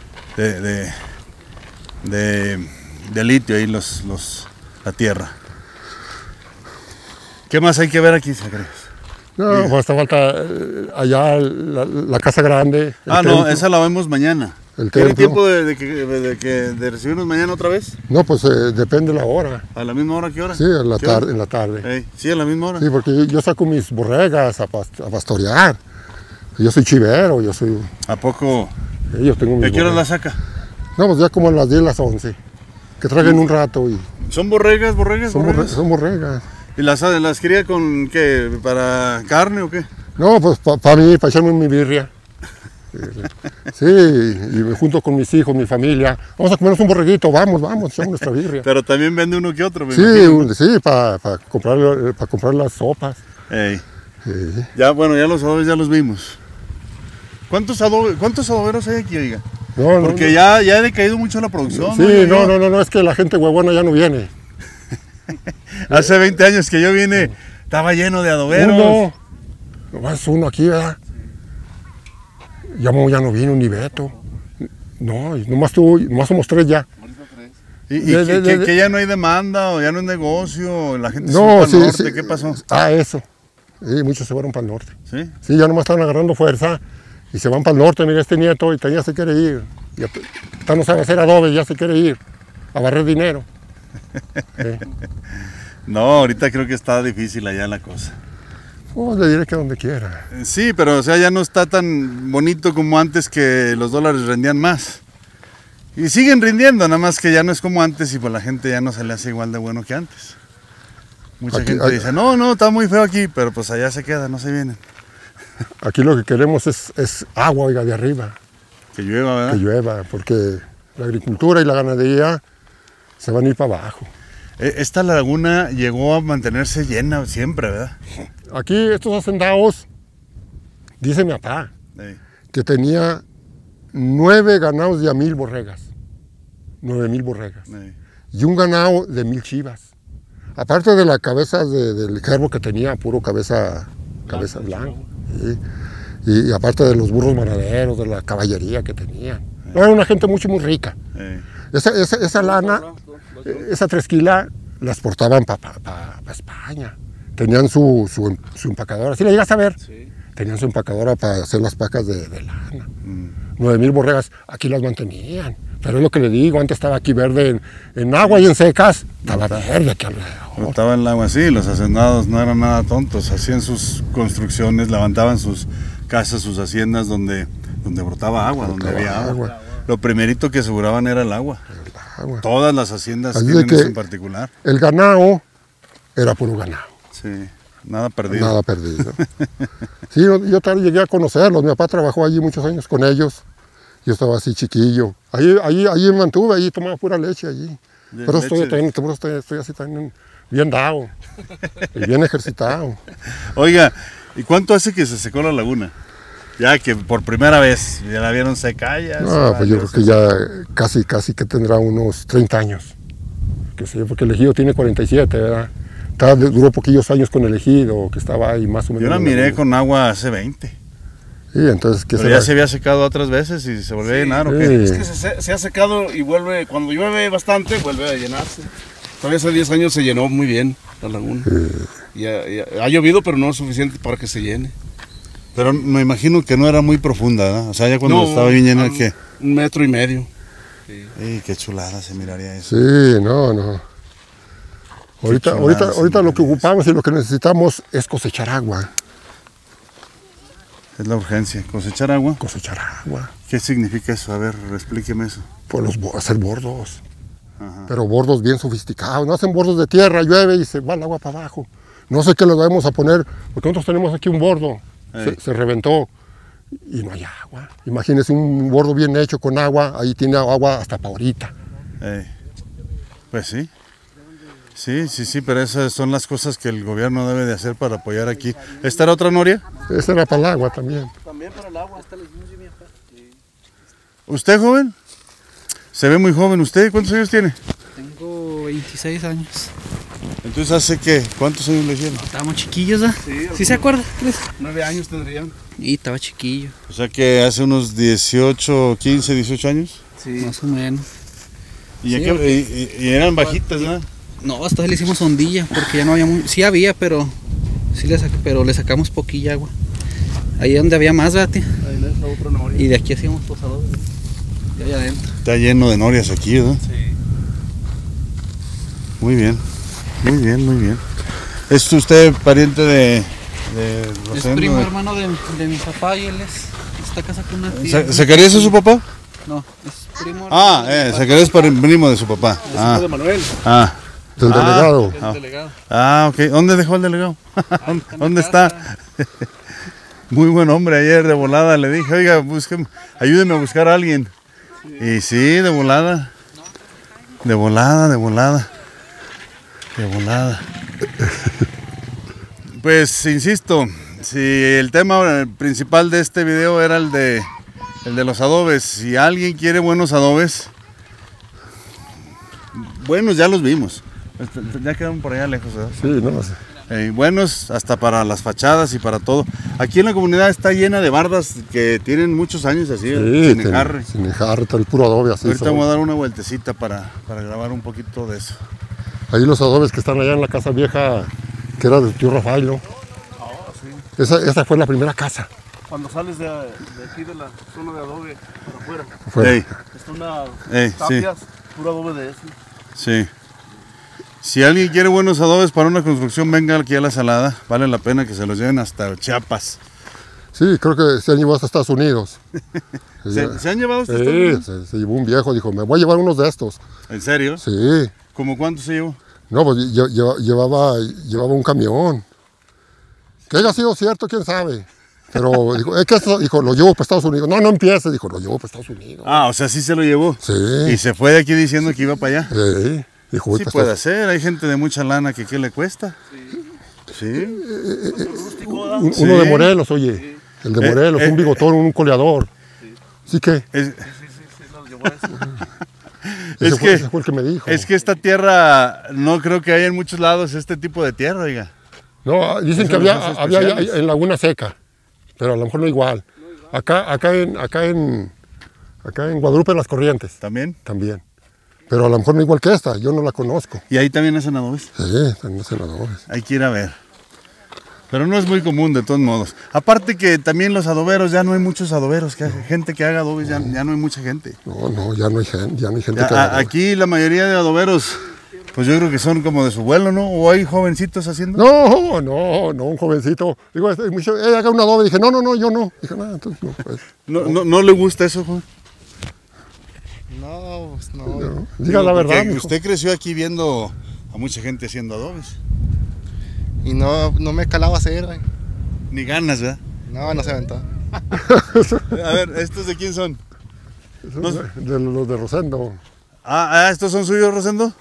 litio ahí la tierra. ¿Qué más hay que ver aquí, Zacarías? No, pues hasta falta allá la casa grande. No, esa la vemos mañana. ¿Tiene tiempo de recibirnos mañana otra vez? No, pues depende de la hora. ¿A la misma hora? ¿Qué hora? Sí, en la tarde. Sí, a la misma hora. Sí, porque yo saco mis borregas a pastorear. Yo soy chivero, yo soy... ¿A poco? Yo tengo mis ¿A qué hora la saca? No, pues ya como a las 10, las 11. Que traigan un rato y... ¿Son borregas? Son borregas. ¿Y las cría con qué? ¿Para carne o qué? No, pues para mí, para echarme mi birria. Sí, y me junto con mis hijos, mi familia. Vamos a comernos un borreguito, vamos, echamos nuestra birria. Pero también vende uno que otro, sí, para comprar las sopas. Ya, bueno, ya los adobes ya los vimos. ¿Cuántos adoberos hay aquí, oiga? Porque ya ha decaído mucho la producción. Sí, no, es que la gente huevona ya no viene. Hace 20 años que yo vine, estaba lleno de adoberos. Nomás uno aquí, ¿verdad? Ya no vino ni Beto. No, nomás somos 3 ya. ¿Y que ya no hay demanda o ya no es negocio? ¿La gente se fue para el norte? ¿Qué pasó? Eso. Sí, muchos se fueron para el norte. ¿Sí? Sí, ya nomás están agarrando fuerza y se van para el norte. Mira, este nieto ya se quiere ir. Ya no sabe hacer adobe, ya se quiere ir a barrer dinero. No, ahorita creo que está difícil allá la cosa. Oh, le diré que donde quiera. Sí, pero o sea, ya no está tan bonito como antes, que los dólares rendían más. Y siguen rindiendo, nada más que ya no es como antes y pues la gente ya no se le hace igual de bueno que antes. Mucha gente dice, no, está muy feo aquí, pero pues allá se queda, no se vienen. Aquí lo que queremos es agua, oiga, de arriba. Que llueva, ¿verdad? Que llueva, porque la agricultura y la ganadería se van a ir para abajo. Esta laguna llegó a mantenerse llena siempre, ¿verdad? Aquí estos hacendados, dice mi papá, que tenía 9 ganados de a 1000 borregas. 9000 borregas. Y un ganado de 1000 chivas. Aparte de la cabeza del gerbo que tenía, puro cabeza blanca. Y aparte de los burros manaderos, de la caballería que tenían. No, era una gente muy rica. Esa lana, esa 3 kilas, la exportaban para España. Tenían su empacadora. ¿Sí la llegas a ver? Sí. Tenían su empacadora para hacer las pacas de lana. 9000 borregas, aquí las mantenían. Pero es lo que le digo, antes estaba aquí verde en agua y en secas, estaba verde aquí alrededor. Estaba en el agua así, los hacendados no eran nada tontos, hacían sus construcciones, levantaban sus casas, sus haciendas donde brotaba agua, donde había agua. Lo primerito que aseguraban era el agua. Todas las haciendas así tienen eso en particular. El ganado era puro ganado. Sí, nada perdido. Nada perdido. Sí, yo llegué a conocerlos, mi papá trabajó allí muchos años con ellos. Yo estaba así chiquillo. Ahí me mantuve, ahí tomaba pura leche allí. Pero estoy así también bien dado y bien ejercitado. Oiga, ¿y cuánto hace que se secó la laguna? Ya que por primera vez ya la vieron seca ya. No, pues yo creo que ya casi que tendrá unos 30 años. Que sé, porque el ejido tiene 47, ¿verdad? Duró poquillos años con el ejido, que estaba ahí más o menos. Yo la miré con agua hace 20. Sí, entonces, pero ya se había secado otras veces y se volvió a llenar, ¿o qué? Es que se ha secado y vuelve, cuando llueve bastante, vuelve a llenarse. Todavía hace 10 años se llenó muy bien la laguna. Y ha llovido, pero no es suficiente para que se llene. Pero me imagino que no era muy profunda, ¿verdad? O sea, ya cuando estaba bien llena, ¿qué? 1,5 metros. Sí, qué chulada se miraría eso. Sí, no. Ahorita lo que ocupamos y lo que necesitamos es cosechar agua. Es la urgencia, cosechar agua. Cosechar agua. ¿Qué significa eso? A ver, explíqueme eso. Pues hacer bordos. Ajá. Pero bordos bien sofisticados. No hacen bordos de tierra, llueve y se va el agua para abajo. No sé qué le vamos a poner, porque nosotros tenemos aquí un bordo. Se reventó y no hay agua. Imagínese un bordo bien hecho con agua, ahí tiene agua hasta para ahorita. Pues sí. Sí, pero esas son las cosas que el gobierno debe de hacer para apoyar aquí. ¿Esta era otra noria? Esta era para el agua también. También para el agua. ¿Usted joven? Se ve muy joven. ¿Usted cuántos años tiene? Tengo 26 años. Entonces, ¿hace qué? ¿Cuántos años le hicieron? Estábamos chiquillos, ¿ah? ¿Sí se acuerda? 9 años tendrían. Y estaba chiquillo. O sea que hace unos 18, 15, 18 años. Sí. Más o menos. ¿Y eran bajitas, ¿no? No, hasta le hicimos hondilla, porque ya no había sí había, pero le sacamos poquilla agua. Ahí donde había más, ¿verdad, tía? Ahí la otra noria. Y de aquí hacíamos posadores. Y allá adentro. Está lleno de norias aquí, ¿verdad? Sí. Muy bien. ¿Es usted pariente de Es primo hermano de mi papá y él está casado con una tía. ¿Zacarías es su papá? No, es primo. Zacarías es primo de su papá. De Manuel. Del delegado. El delegado. Ok. ¿Dónde dejó el delegado? ¿Dónde está? Muy buen hombre. Ayer de volada le dije, oiga, ayúdeme a buscar a alguien. Y sí, de volada. De volada. Pues insisto, si el tema principal de este video era el de los adobes, si alguien quiere buenos adobes, buenos ya los vimos. Ya quedaron por allá lejos, ¿verdad? Sí, no sé. Buenos hasta para las fachadas y para todo. Aquí en la comunidad está llena de bardas que tienen muchos años así, sin enjarre. Sin enjarre, el puro adobe así. Ahorita vamos a dar una vueltecita para grabar un poquito de eso. Ahí los adobes que están allá en la casa vieja, que era del tío Rafael, ¿no? Sí. Esa fue la primera casa. Cuando sales de aquí de la zona de adobe para afuera. Hey. Está una tapias, puro adobe de eso. Sí. Si alguien quiere buenos adobes para una construcción, venga aquí a La Salada. Vale la pena que se los lleven hasta Chiapas. Sí, creo que se han llevado hasta Estados Unidos. ¿Se han llevado hasta sí, Estados Unidos? Se llevó un viejo, dijo, me voy a llevar unos de estos. ¿En serio? Sí. ¿Cómo cuánto se llevó? No, pues llevaba un camión. Que haya sido cierto, quién sabe. Pero dijo, es que esto, dijo, lo llevo para Estados Unidos. No, no empieces, dijo, lo llevo para Estados Unidos. Ah, o sea, sí se lo llevó. Sí. Y se fue de aquí diciendo que iba para allá. Sí. Dijo, Sí puede ser, hay gente de mucha lana que ¿qué le cuesta? Sí. Uno de Morelos, oye. El de Morelos, un bigotón, un coleador. Sí que. Ese fue el que me dijo. Es que esta tierra, no creo que haya en muchos lados este tipo de tierra, oiga. No, dicen que había en Laguna Seca, pero a lo mejor no igual. Acá en Guadalupe Las Corrientes. ¿También? También. Pero a lo mejor no igual que esta, yo no la conozco. ¿Y ahí también hacen adobes? Sí, también hacen adobes. Hay que ir a ver. Pero no es muy común de todos modos. Aparte que también los adoberos, ya no hay muchos adoberos, gente que haga adobes, ya no hay mucha gente. No, ya no hay gente que haga adobes. Aquí la mayoría de adoberos, pues yo creo que son como de su vuelo, ¿no? ¿O hay jovencitos haciendo? No, un jovencito. Digo, haga un adobe. Dije, no, yo no. Dije, nada, entonces no, pues. ¿No le gusta eso, joven? No, pues no. Diga la verdad. Usted creció aquí viendo a mucha gente haciendo adobes. Y no me calaba hacer, güey. Ni ganas, ¿verdad? No se aventó. A ver, ¿estos de quién son? De los de Rosendo. ¿Estos son suyos, Rosendo?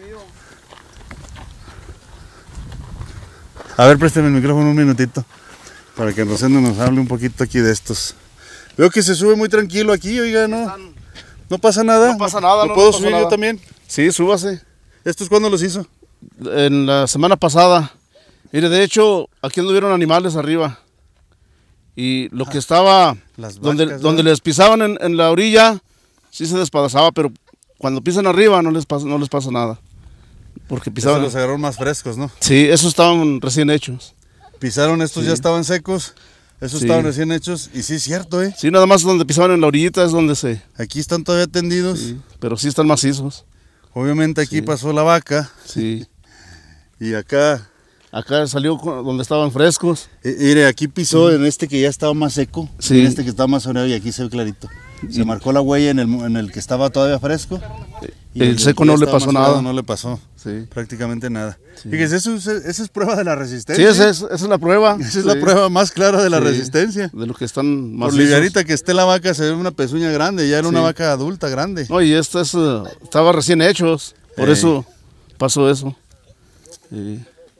A ver, présteme el micrófono un minutito para que Rosendo nos hable un poquito aquí de estos. Veo que se sube muy tranquilo aquí, oiga, ¿no? ¿No pasa nada? No pasa nada, ¿Lo no puedo pasa subir nada. yo también? Sí, súbase. ¿Estos cuándo los hizo? En la semana pasada. Mire, de hecho, aquí anduvieron animales arriba. Y lo que estaba, las vacas, donde les pisaban en la orilla, sí se despedazaba, pero cuando pisan arriba no les pasa nada. Porque pisaban. Los agarraron más frescos, ¿no? Sí, esos estaban recién hechos. Pisaron estos, Sí. ya estaban secos. Esos Sí. estaban recién hechos. Y sí, es cierto, ¿eh? Sí, nada más donde pisaban en la orillita es donde se... Aquí están todavía tendidos. Sí, pero sí están macizos. Obviamente aquí Sí. pasó la vaca. Sí. Y acá, Acá salió donde estaban frescos. mire, aquí pisó en este que ya estaba más seco. Sí. En este que estaba más oreado y aquí se ve clarito. Se marcó la huella en el que estaba todavía fresco. y El que seco ya no le estaba pasó más oreado nada. No le pasó Sí. prácticamente nada. Sí. Fíjese, esa es prueba de la Sí, resistencia. esa es la prueba. Esa es la prueba más clara de la Sí. resistencia. De lo que están Por macizos. livianita que esté la vaca, se ve una pezuña grande. Ya era una Sí. vaca adulta, grande. No, y estos estaba recién hechos. Por Ey. eso pasó eso. Sí.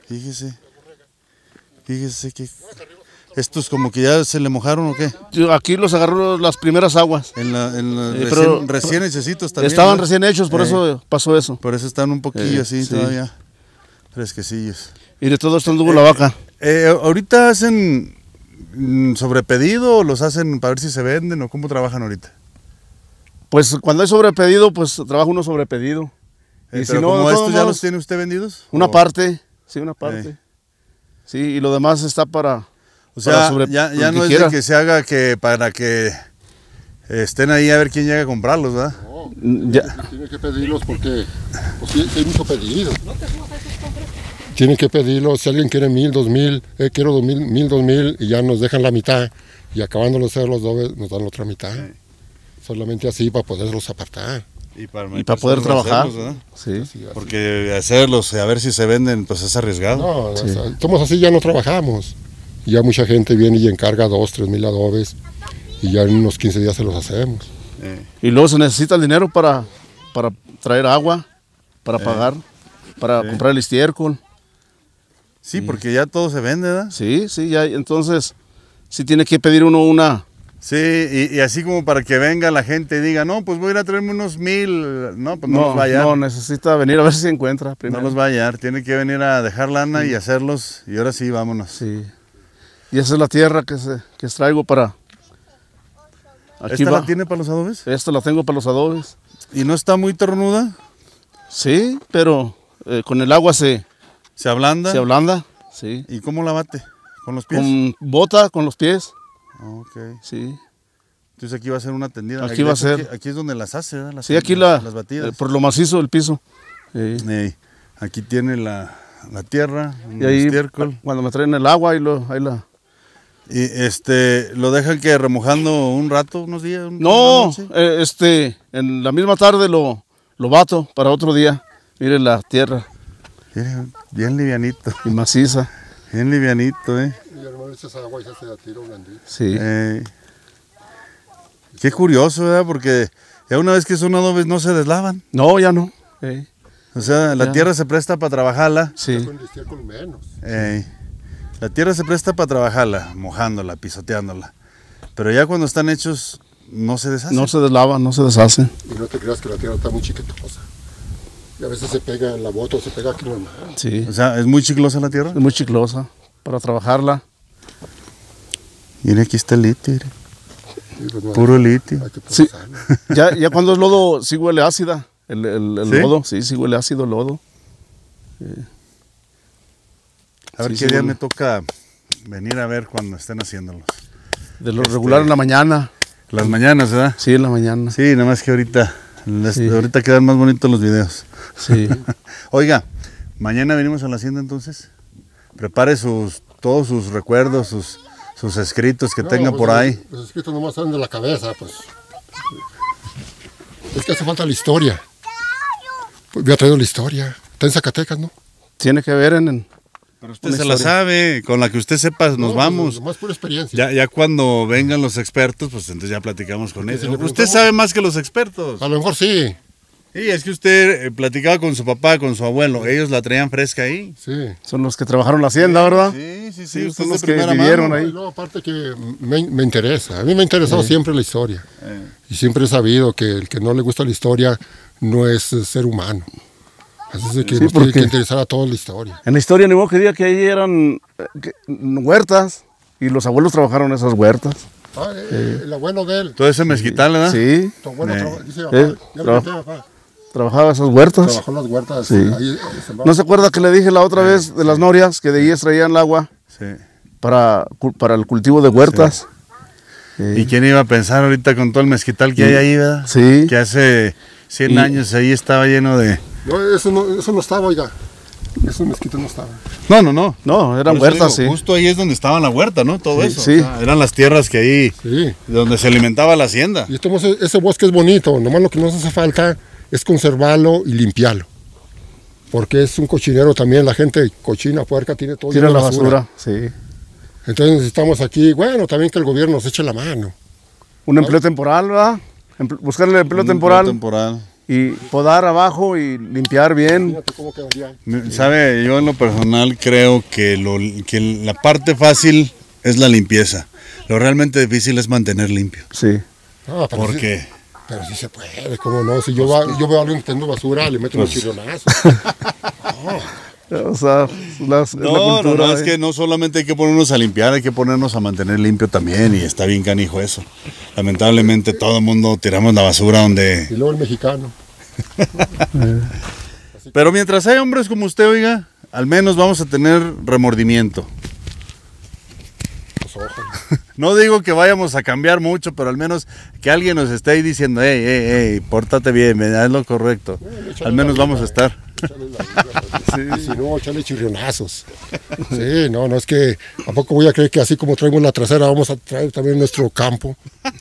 Fíjese que estos como que ya se le mojaron o qué. Aquí los agarró las primeras aguas. Pero recién hechecitos también. Estaban ¿no? recién hechos, por eso pasó eso. Por eso están un poquillo así sí. todavía fresquecillos. Y de todo esto anduvo la vaca. ¿Ahorita hacen sobrepedido o los hacen para ver si se venden o cómo trabajan ahorita? Pues cuando hay sobrepedido, pues trabaja uno sobrepedido. Y Pero como de todos estos ya modos, los tiene usted vendidos. Una ¿O? parte, sí, una parte. Sí, y lo demás está para... O sea, para ya el no es quiera. de que se haga para que estén ahí a ver quién llega a comprarlos, ¿verdad? Ya. Tienen que pedirlos porque pues, sí, hay mucho pedido. Tienen que pedirlos, si alguien quiere 1000, 2000, quiero 2000, 1000, 2000 y ya nos dejan la mitad y acabando de hacer los dobes nos dan la otra mitad. Solamente así para poderlos apartar. Y para poder trabajar. Sí. Porque hacerlos, a ver si se venden, pues es arriesgado. No, somos así, ya no trabajamos. Ya mucha gente viene y encarga 2, 3000 adobes y ya en unos 15 días se los hacemos. Y luego se necesita el dinero para traer agua, para pagar, para comprar el estiércol. Sí, porque ya todo se vende, ¿verdad? Sí, ya, entonces sí tiene que pedir uno una... Sí, y así como para que venga la gente y diga, no, pues voy a ir a traerme unos 1000, no, pues no los va a hallar. No, necesita venir a ver si se encuentra primero. No los va a hallar, tiene que venir a dejar lana y hacerlos, y ahora sí, vámonos. Sí. Y esa es la tierra que extraigo para... Aquí ¿Esta va. la tiene para los adobes? Esta la tengo para los adobes. ¿Y no está muy tornuda? Sí, pero con el agua ¿Se ablanda? se ablanda. Sí. ¿Y cómo la bate? ¿Con los pies? Con bota, con los pies. Ok. Sí. Entonces aquí va a ser una tendida. Aquí va a ser. Aquí es donde las hace, ¿verdad? Sí, aquí las batidas. por lo macizo del piso. Sí. Ey. Aquí tiene la tierra, un Y ahí, estiércol. cuando me traen el agua, ahí la... Y lo dejan que remojando un rato, unos días. No, una noche. En la misma tarde lo bato para otro día. Mire la tierra. Bien livianito. Y maciza. Bien livianito, Y hermano, echas agua y ya se tira un andil. Sí. Qué curioso, ¿verdad? Porque ya una vez que son adobes no se deslavan. No, ya no. O sea, la tierra se presta para trabajarla. Sí. Con el estiércol menos. La tierra se presta para trabajarla, mojándola, pisoteándola. Pero ya cuando están hechos, no se deshacen. No se deslavan, no se deshacen. Y no te creas que la tierra está muy chiquitosa. Y a veces se pega en la bota o se pega aquí en la mano. Sí. O sea, ¿es muy chiclosa la tierra? Es muy chiclosa para trabajarla. Mire, aquí está el litio, mire. Y pues, no, Puro litio. hay que Sí. procesarlo. Ya cuando es lodo, sí huele ácida. El ¿Sí? lodo, sí huele ácido el lodo. A ver Sí, qué sí, día bueno. me toca venir a ver cuando estén haciéndolos. De lo regular en la mañana. Las mañanas, ¿verdad? Sí, en la mañana. Sí, nada más que ahorita, Sí. ahorita quedan más bonitos los videos. Sí. Oiga, mañana venimos a la hacienda entonces. Prepare todos sus recuerdos, sus escritos que No, tenga pues, por ahí. Los escritos nomás salen de la cabeza, pues. Es que hace falta la historia. Pues me ha traído la historia. Está en Zacatecas, ¿no? Tiene que ver en Pero usted se la sabe, con la que usted sepa nos No, vamos. Más pura experiencia. Ya cuando vengan los expertos, pues entonces ya platicamos con ellos. si le Usted preguntamos- sabe más que los expertos. A lo mejor sí. Sí, es que usted platicaba con su papá, con su abuelo. Ellos la traían fresca ahí. Sí. son los que trabajaron la hacienda, ¿verdad? Sí, Sí, usted son es los de que primera vivieron mano. ahí. Y luego, aparte que me interesa. A mí me ha interesado siempre la historia. Y siempre he sabido que el que no le gusta la historia no es ser humano. Así es de que Sí, nos tiene porque- que interesar a todos la historia. En la historia, ni modo que diga que ahí eran huertas y los abuelos trabajaron esas huertas. El abuelo de él. Todo ese mezquital, ¿verdad? Sí, Tu abuelo dice, papá, ya traba- lo conté, papá. trabajaba esas huertas. Trabajó en las huertas. Sí. Ahí, sembraba. ¿No se acuerda que le dije la otra vez de las norias que de ahí extraían el agua Sí. para el cultivo de huertas? ¿Y quién iba a pensar ahorita con todo el mezquital que hay ahí, verdad? Sí. Que hace 100 Y- años ahí estaba lleno de... No, eso no estaba, oiga. Eso mezquite no estaba. No. No, eran Por eso huertas, digo, sí. Justo ahí es donde estaba la huerta, ¿no? Todo Sí, eso. sí. O sea, eran las tierras que ahí, Sí. donde se alimentaba la hacienda. Y ese bosque es bonito. Nomás lo que nos hace falta es conservarlo y limpiarlo. Porque es un cochinero también. La gente cochina, puerca, tiene todo Tira lleno la de basura, sí. Entonces necesitamos aquí, bueno, también que el gobierno nos eche la mano. Un empleo temporal, ¿verdad? Buscarle el empleo temporal y podar abajo y limpiar bien. Fíjate cómo quedaría. Sabe, yo en lo personal creo que la parte fácil es la limpieza. Lo realmente difícil es mantener limpio. Sí. Ah, pero Porque... sí, pero sí se puede, ¿cómo no? Si yo veo a alguien teniendo basura, le meto unos chirronazos. O sea, la cultura. es que no solamente hay que ponernos a limpiar, hay que ponernos a mantener limpio también y está bien canijo eso. Lamentablemente todo el mundo tiramos la basura donde... Y luego el mexicano. Pero mientras hay hombres como usted, oiga, al menos vamos a tener remordimiento. Pues ojalá. No digo que vayamos a cambiar mucho, pero al menos que alguien nos esté ahí diciendo, hey, pórtate bien, haz lo correcto. Al menos vamos a estar. Échale la vida, si no, echarle chirrionazos. Sí, no, es que ¿a poco voy a creer que así como traemos la trasera vamos a traer también nuestro campo?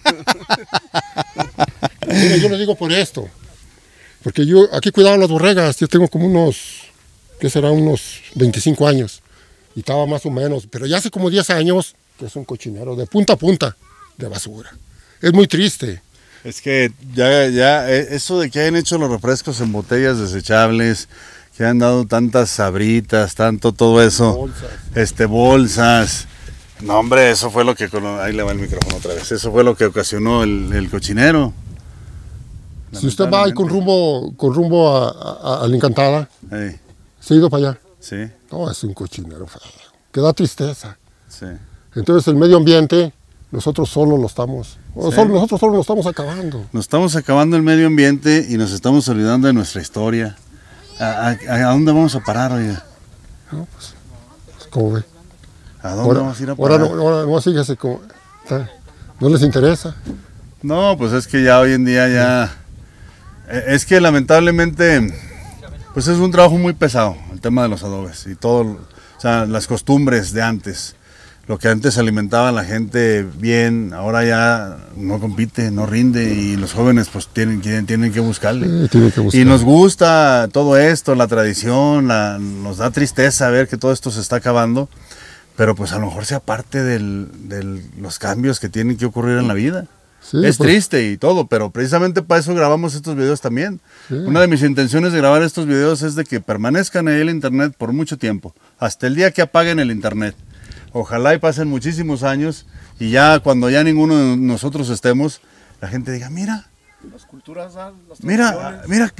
Mira, yo le digo por esto, porque yo aquí cuidaba las borregas, yo tengo como unos 25 años, y estaba más o menos, pero ya hace como 10 años que es un cochinero de punta a punta de basura. Es muy triste. Es que ya eso de que hayan hecho los refrescos en botellas desechables, que han dado tantas sabritas, tanto todo eso, bolsas. No, hombre, eso fue lo que... Ahí le va el micrófono otra vez. Eso fue lo que ocasionó el cochinero. Si usted va ahí con rumbo a la Encantada, Ey, ¿se ha ido para allá? sí, No, es un cochinero feo, que da tristeza. sí. Entonces el medio ambiente, nosotros solo lo estamos acabando. Nos estamos acabando el medio ambiente y nos estamos olvidando de nuestra historia. ¿A dónde vamos a parar, oiga? ¿No? Pues, ¿cómo ve? ¿A dónde vamos a ir a Ahora parar? no, fíjese cómo, no les interesa. No, pues es que ya hoy en día ya... Es que lamentablemente pues es un trabajo muy pesado, el tema de los adobes y todo, o sea, las costumbres de antes. Lo que antes alimentaba a la gente bien, ahora ya no compite, no rinde y los jóvenes pues tienen que buscarle. Y nos gusta todo esto, la tradición, nos da tristeza ver que todo esto se está acabando, pero pues a lo mejor sea parte de los cambios que tienen que ocurrir en la vida. Sí, es triste y todo, pero precisamente para eso grabamos estos videos también. Sí. Una de mis intenciones de grabar estos videos es de que permanezcan ahí en el internet por mucho tiempo, hasta el día que apaguen el internet. Ojalá y pasen muchísimos años y ya cuando ya ninguno de nosotros estemos, la gente diga, mira, las culturas, las mira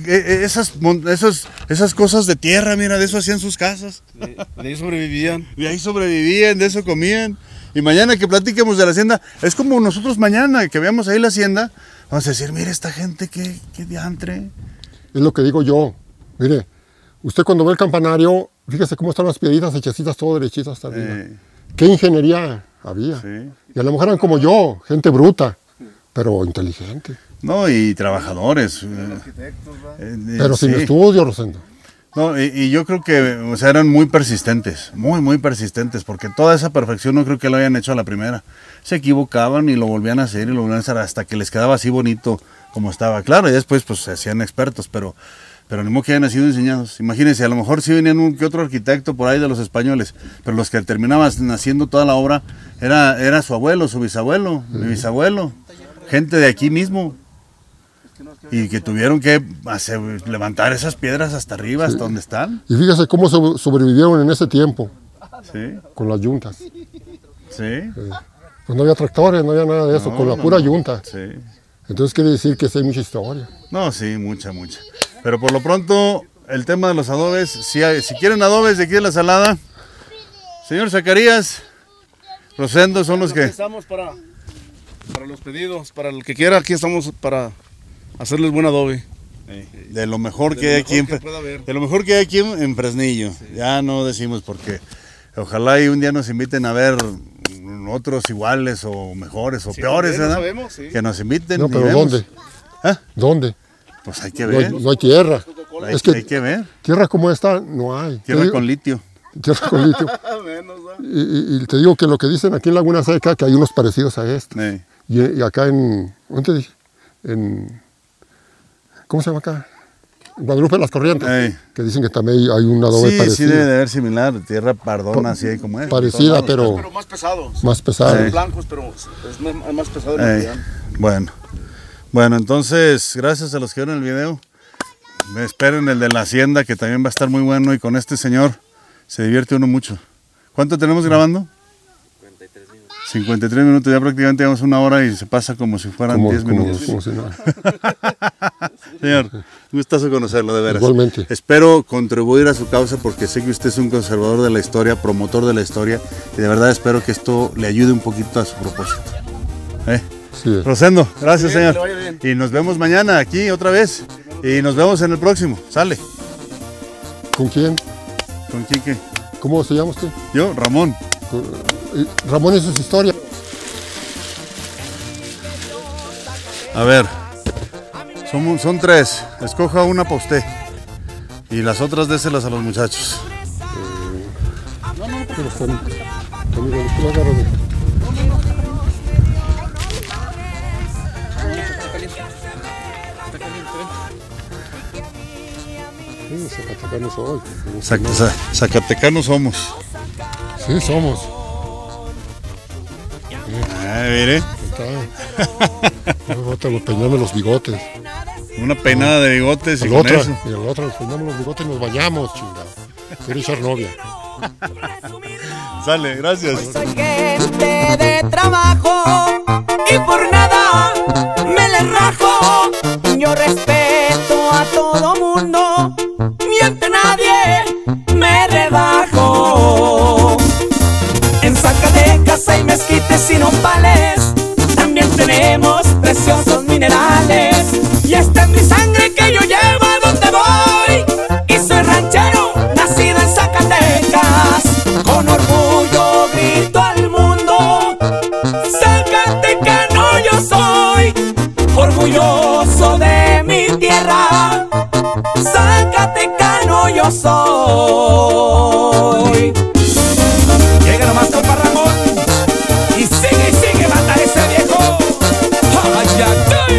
esas cosas de tierra, mira, de eso hacían sus casas. De ahí sobrevivían. De ahí sobrevivían, de eso comían. Y mañana que platiquemos de la hacienda, es como nosotros mañana que veamos ahí la hacienda, vamos a decir, mire esta gente, qué diantre. Es lo que digo yo, mire, usted cuando ve el campanario, fíjese cómo están las piedritas hechecitas todo derechitas hasta arriba. ¿Qué ingeniería había? Sí. Y a lo mejor eran como yo, gente bruta, pero inteligente. No, y trabajadores. Pero sin estudio, Rosendo. No, y yo creo que, o sea, eran muy persistentes, muy persistentes, porque toda esa perfección no creo que lo hayan hecho a la primera. Se equivocaban y lo volvían a hacer y lo volvían a hacer hasta que les quedaba así bonito como estaba. Claro, y después pues se hacían expertos, pero ni modo que hayan sido enseñados. Imagínense, a lo mejor sí venían un que otro arquitecto por ahí de los españoles, pero los que terminaban haciendo toda la obra era su abuelo, su bisabuelo, mi bisabuelo, gente de aquí mismo. Y que tuvieron que levantar esas piedras hasta arriba, hasta donde están. Y fíjese cómo sobrevivieron en ese tiempo, con las yuntas. Sí. Pues no había tractores, no había nada de eso, con la pura yunta. Sí. Entonces quiere decir que sí hay mucha historia. No, sí, mucha. Pero por lo pronto, el tema de los adobes, si quieren adobes de aquí de la Salada, señor Zacarías, Rosendo son los que... Estamos para los pedidos, para el que quiera, aquí estamos para hacerles buen adobe. De lo mejor que hay aquí en Fresnillo. Sí. Ya no decimos porque ojalá y un día nos inviten a ver otros iguales o mejores o peores, ¿verdad? Sabemos, sí. Que nos inviten. No, pero ¿dónde? ¿Ah? ¿Dónde? Pues hay que ver. No hay tierra. Es que hay que ver. Tierra como esta no hay. Tierra con litio. Tierra con litio. y te digo que lo que dicen aquí en Laguna Seca, que hay unos parecidos a estos. Y acá ¿dónde te dije? ¿Cómo se llama acá? Guadalupe Las Corrientes, que dicen que también hay un adobe parecido. Sí, debe de haber similar, tierra pardona, así hay como es. Parecida, pero más pesado. Más pesado. Son blancos, pero es más pesado. Bueno, entonces, gracias a los que vieron el video. Me esperen el de la hacienda, que también va a estar muy bueno, y con este señor se divierte uno mucho. ¿Cuánto tenemos grabando? 53 minutos, ya prácticamente llevamos una hora y se pasa como si fueran 10 minutos. Como si no. Señor, gustazo conocerlo, de veras. Igualmente. Espero contribuir a su causa porque sé que usted es un conservador de la historia, promotor de la historia, y de verdad espero que esto le ayude un poquito a su propósito. Sí. Rosendo, gracias, señor. Y nos vemos mañana aquí otra vez. Y nos vemos en el próximo. Sale. ¿Con quién? ¿Con Quique? ¿Cómo se llama usted? Yo, Ramón. Ramón y sus historias. A ver, son 3. Escoja una para usted. Y las otras déselas a los muchachos. Zacatecanos soy. Zacatecanos somos. Sí, somos. Mire. Nos peinamos los bigotes. Una peinada de bigotes y con eso. Y la otra nos peinamos los bigotes y nos bañamos, chingado. Quiero echar novia. Sale, gracias. Soy gente de trabajo y por nada me les rajo. Yo respeto a todo mundo y ante nadie me rebajo. En Zacatecas hay mezquites y nopales, también tenemos preciosos minerales. Y esta es mi sangre que yo llevo a donde voy, y soy ranchero, nacido en Zacatecas. Con orgullo grito al mundo, zacatecano yo soy, orgulloso de mi tierra. yo soy. Llega nomás compa Ramón y sigue, mata a ese viejo. ¡Ay, ay, ay!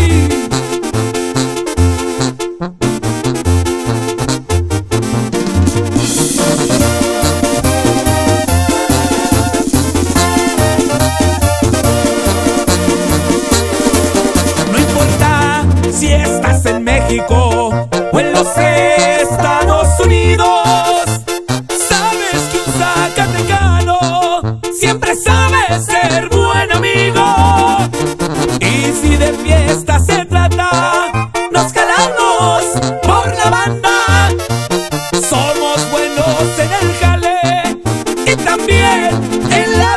No importa si estás en México o en los Estados Unidos, sabes que un zacatecano siempre sabe ser buen amigo. Y si de fiesta se trata, nos jalamos por la banda. Somos buenos en el jale y también en la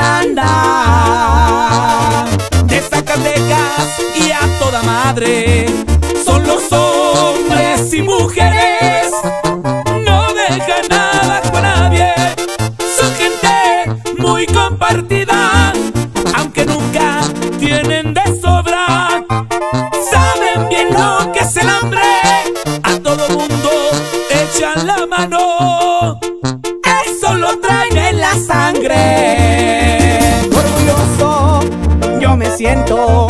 parranda. De Zacatecas y a toda madre son los hombres y mujeres. No dejan nada con nadie, son gente muy compartida. Aunque nunca tienen de sobra, saben bien lo que es el hambre. A todo mundo echan la mano, eso lo traen en la sangre. Orgulloso yo me siento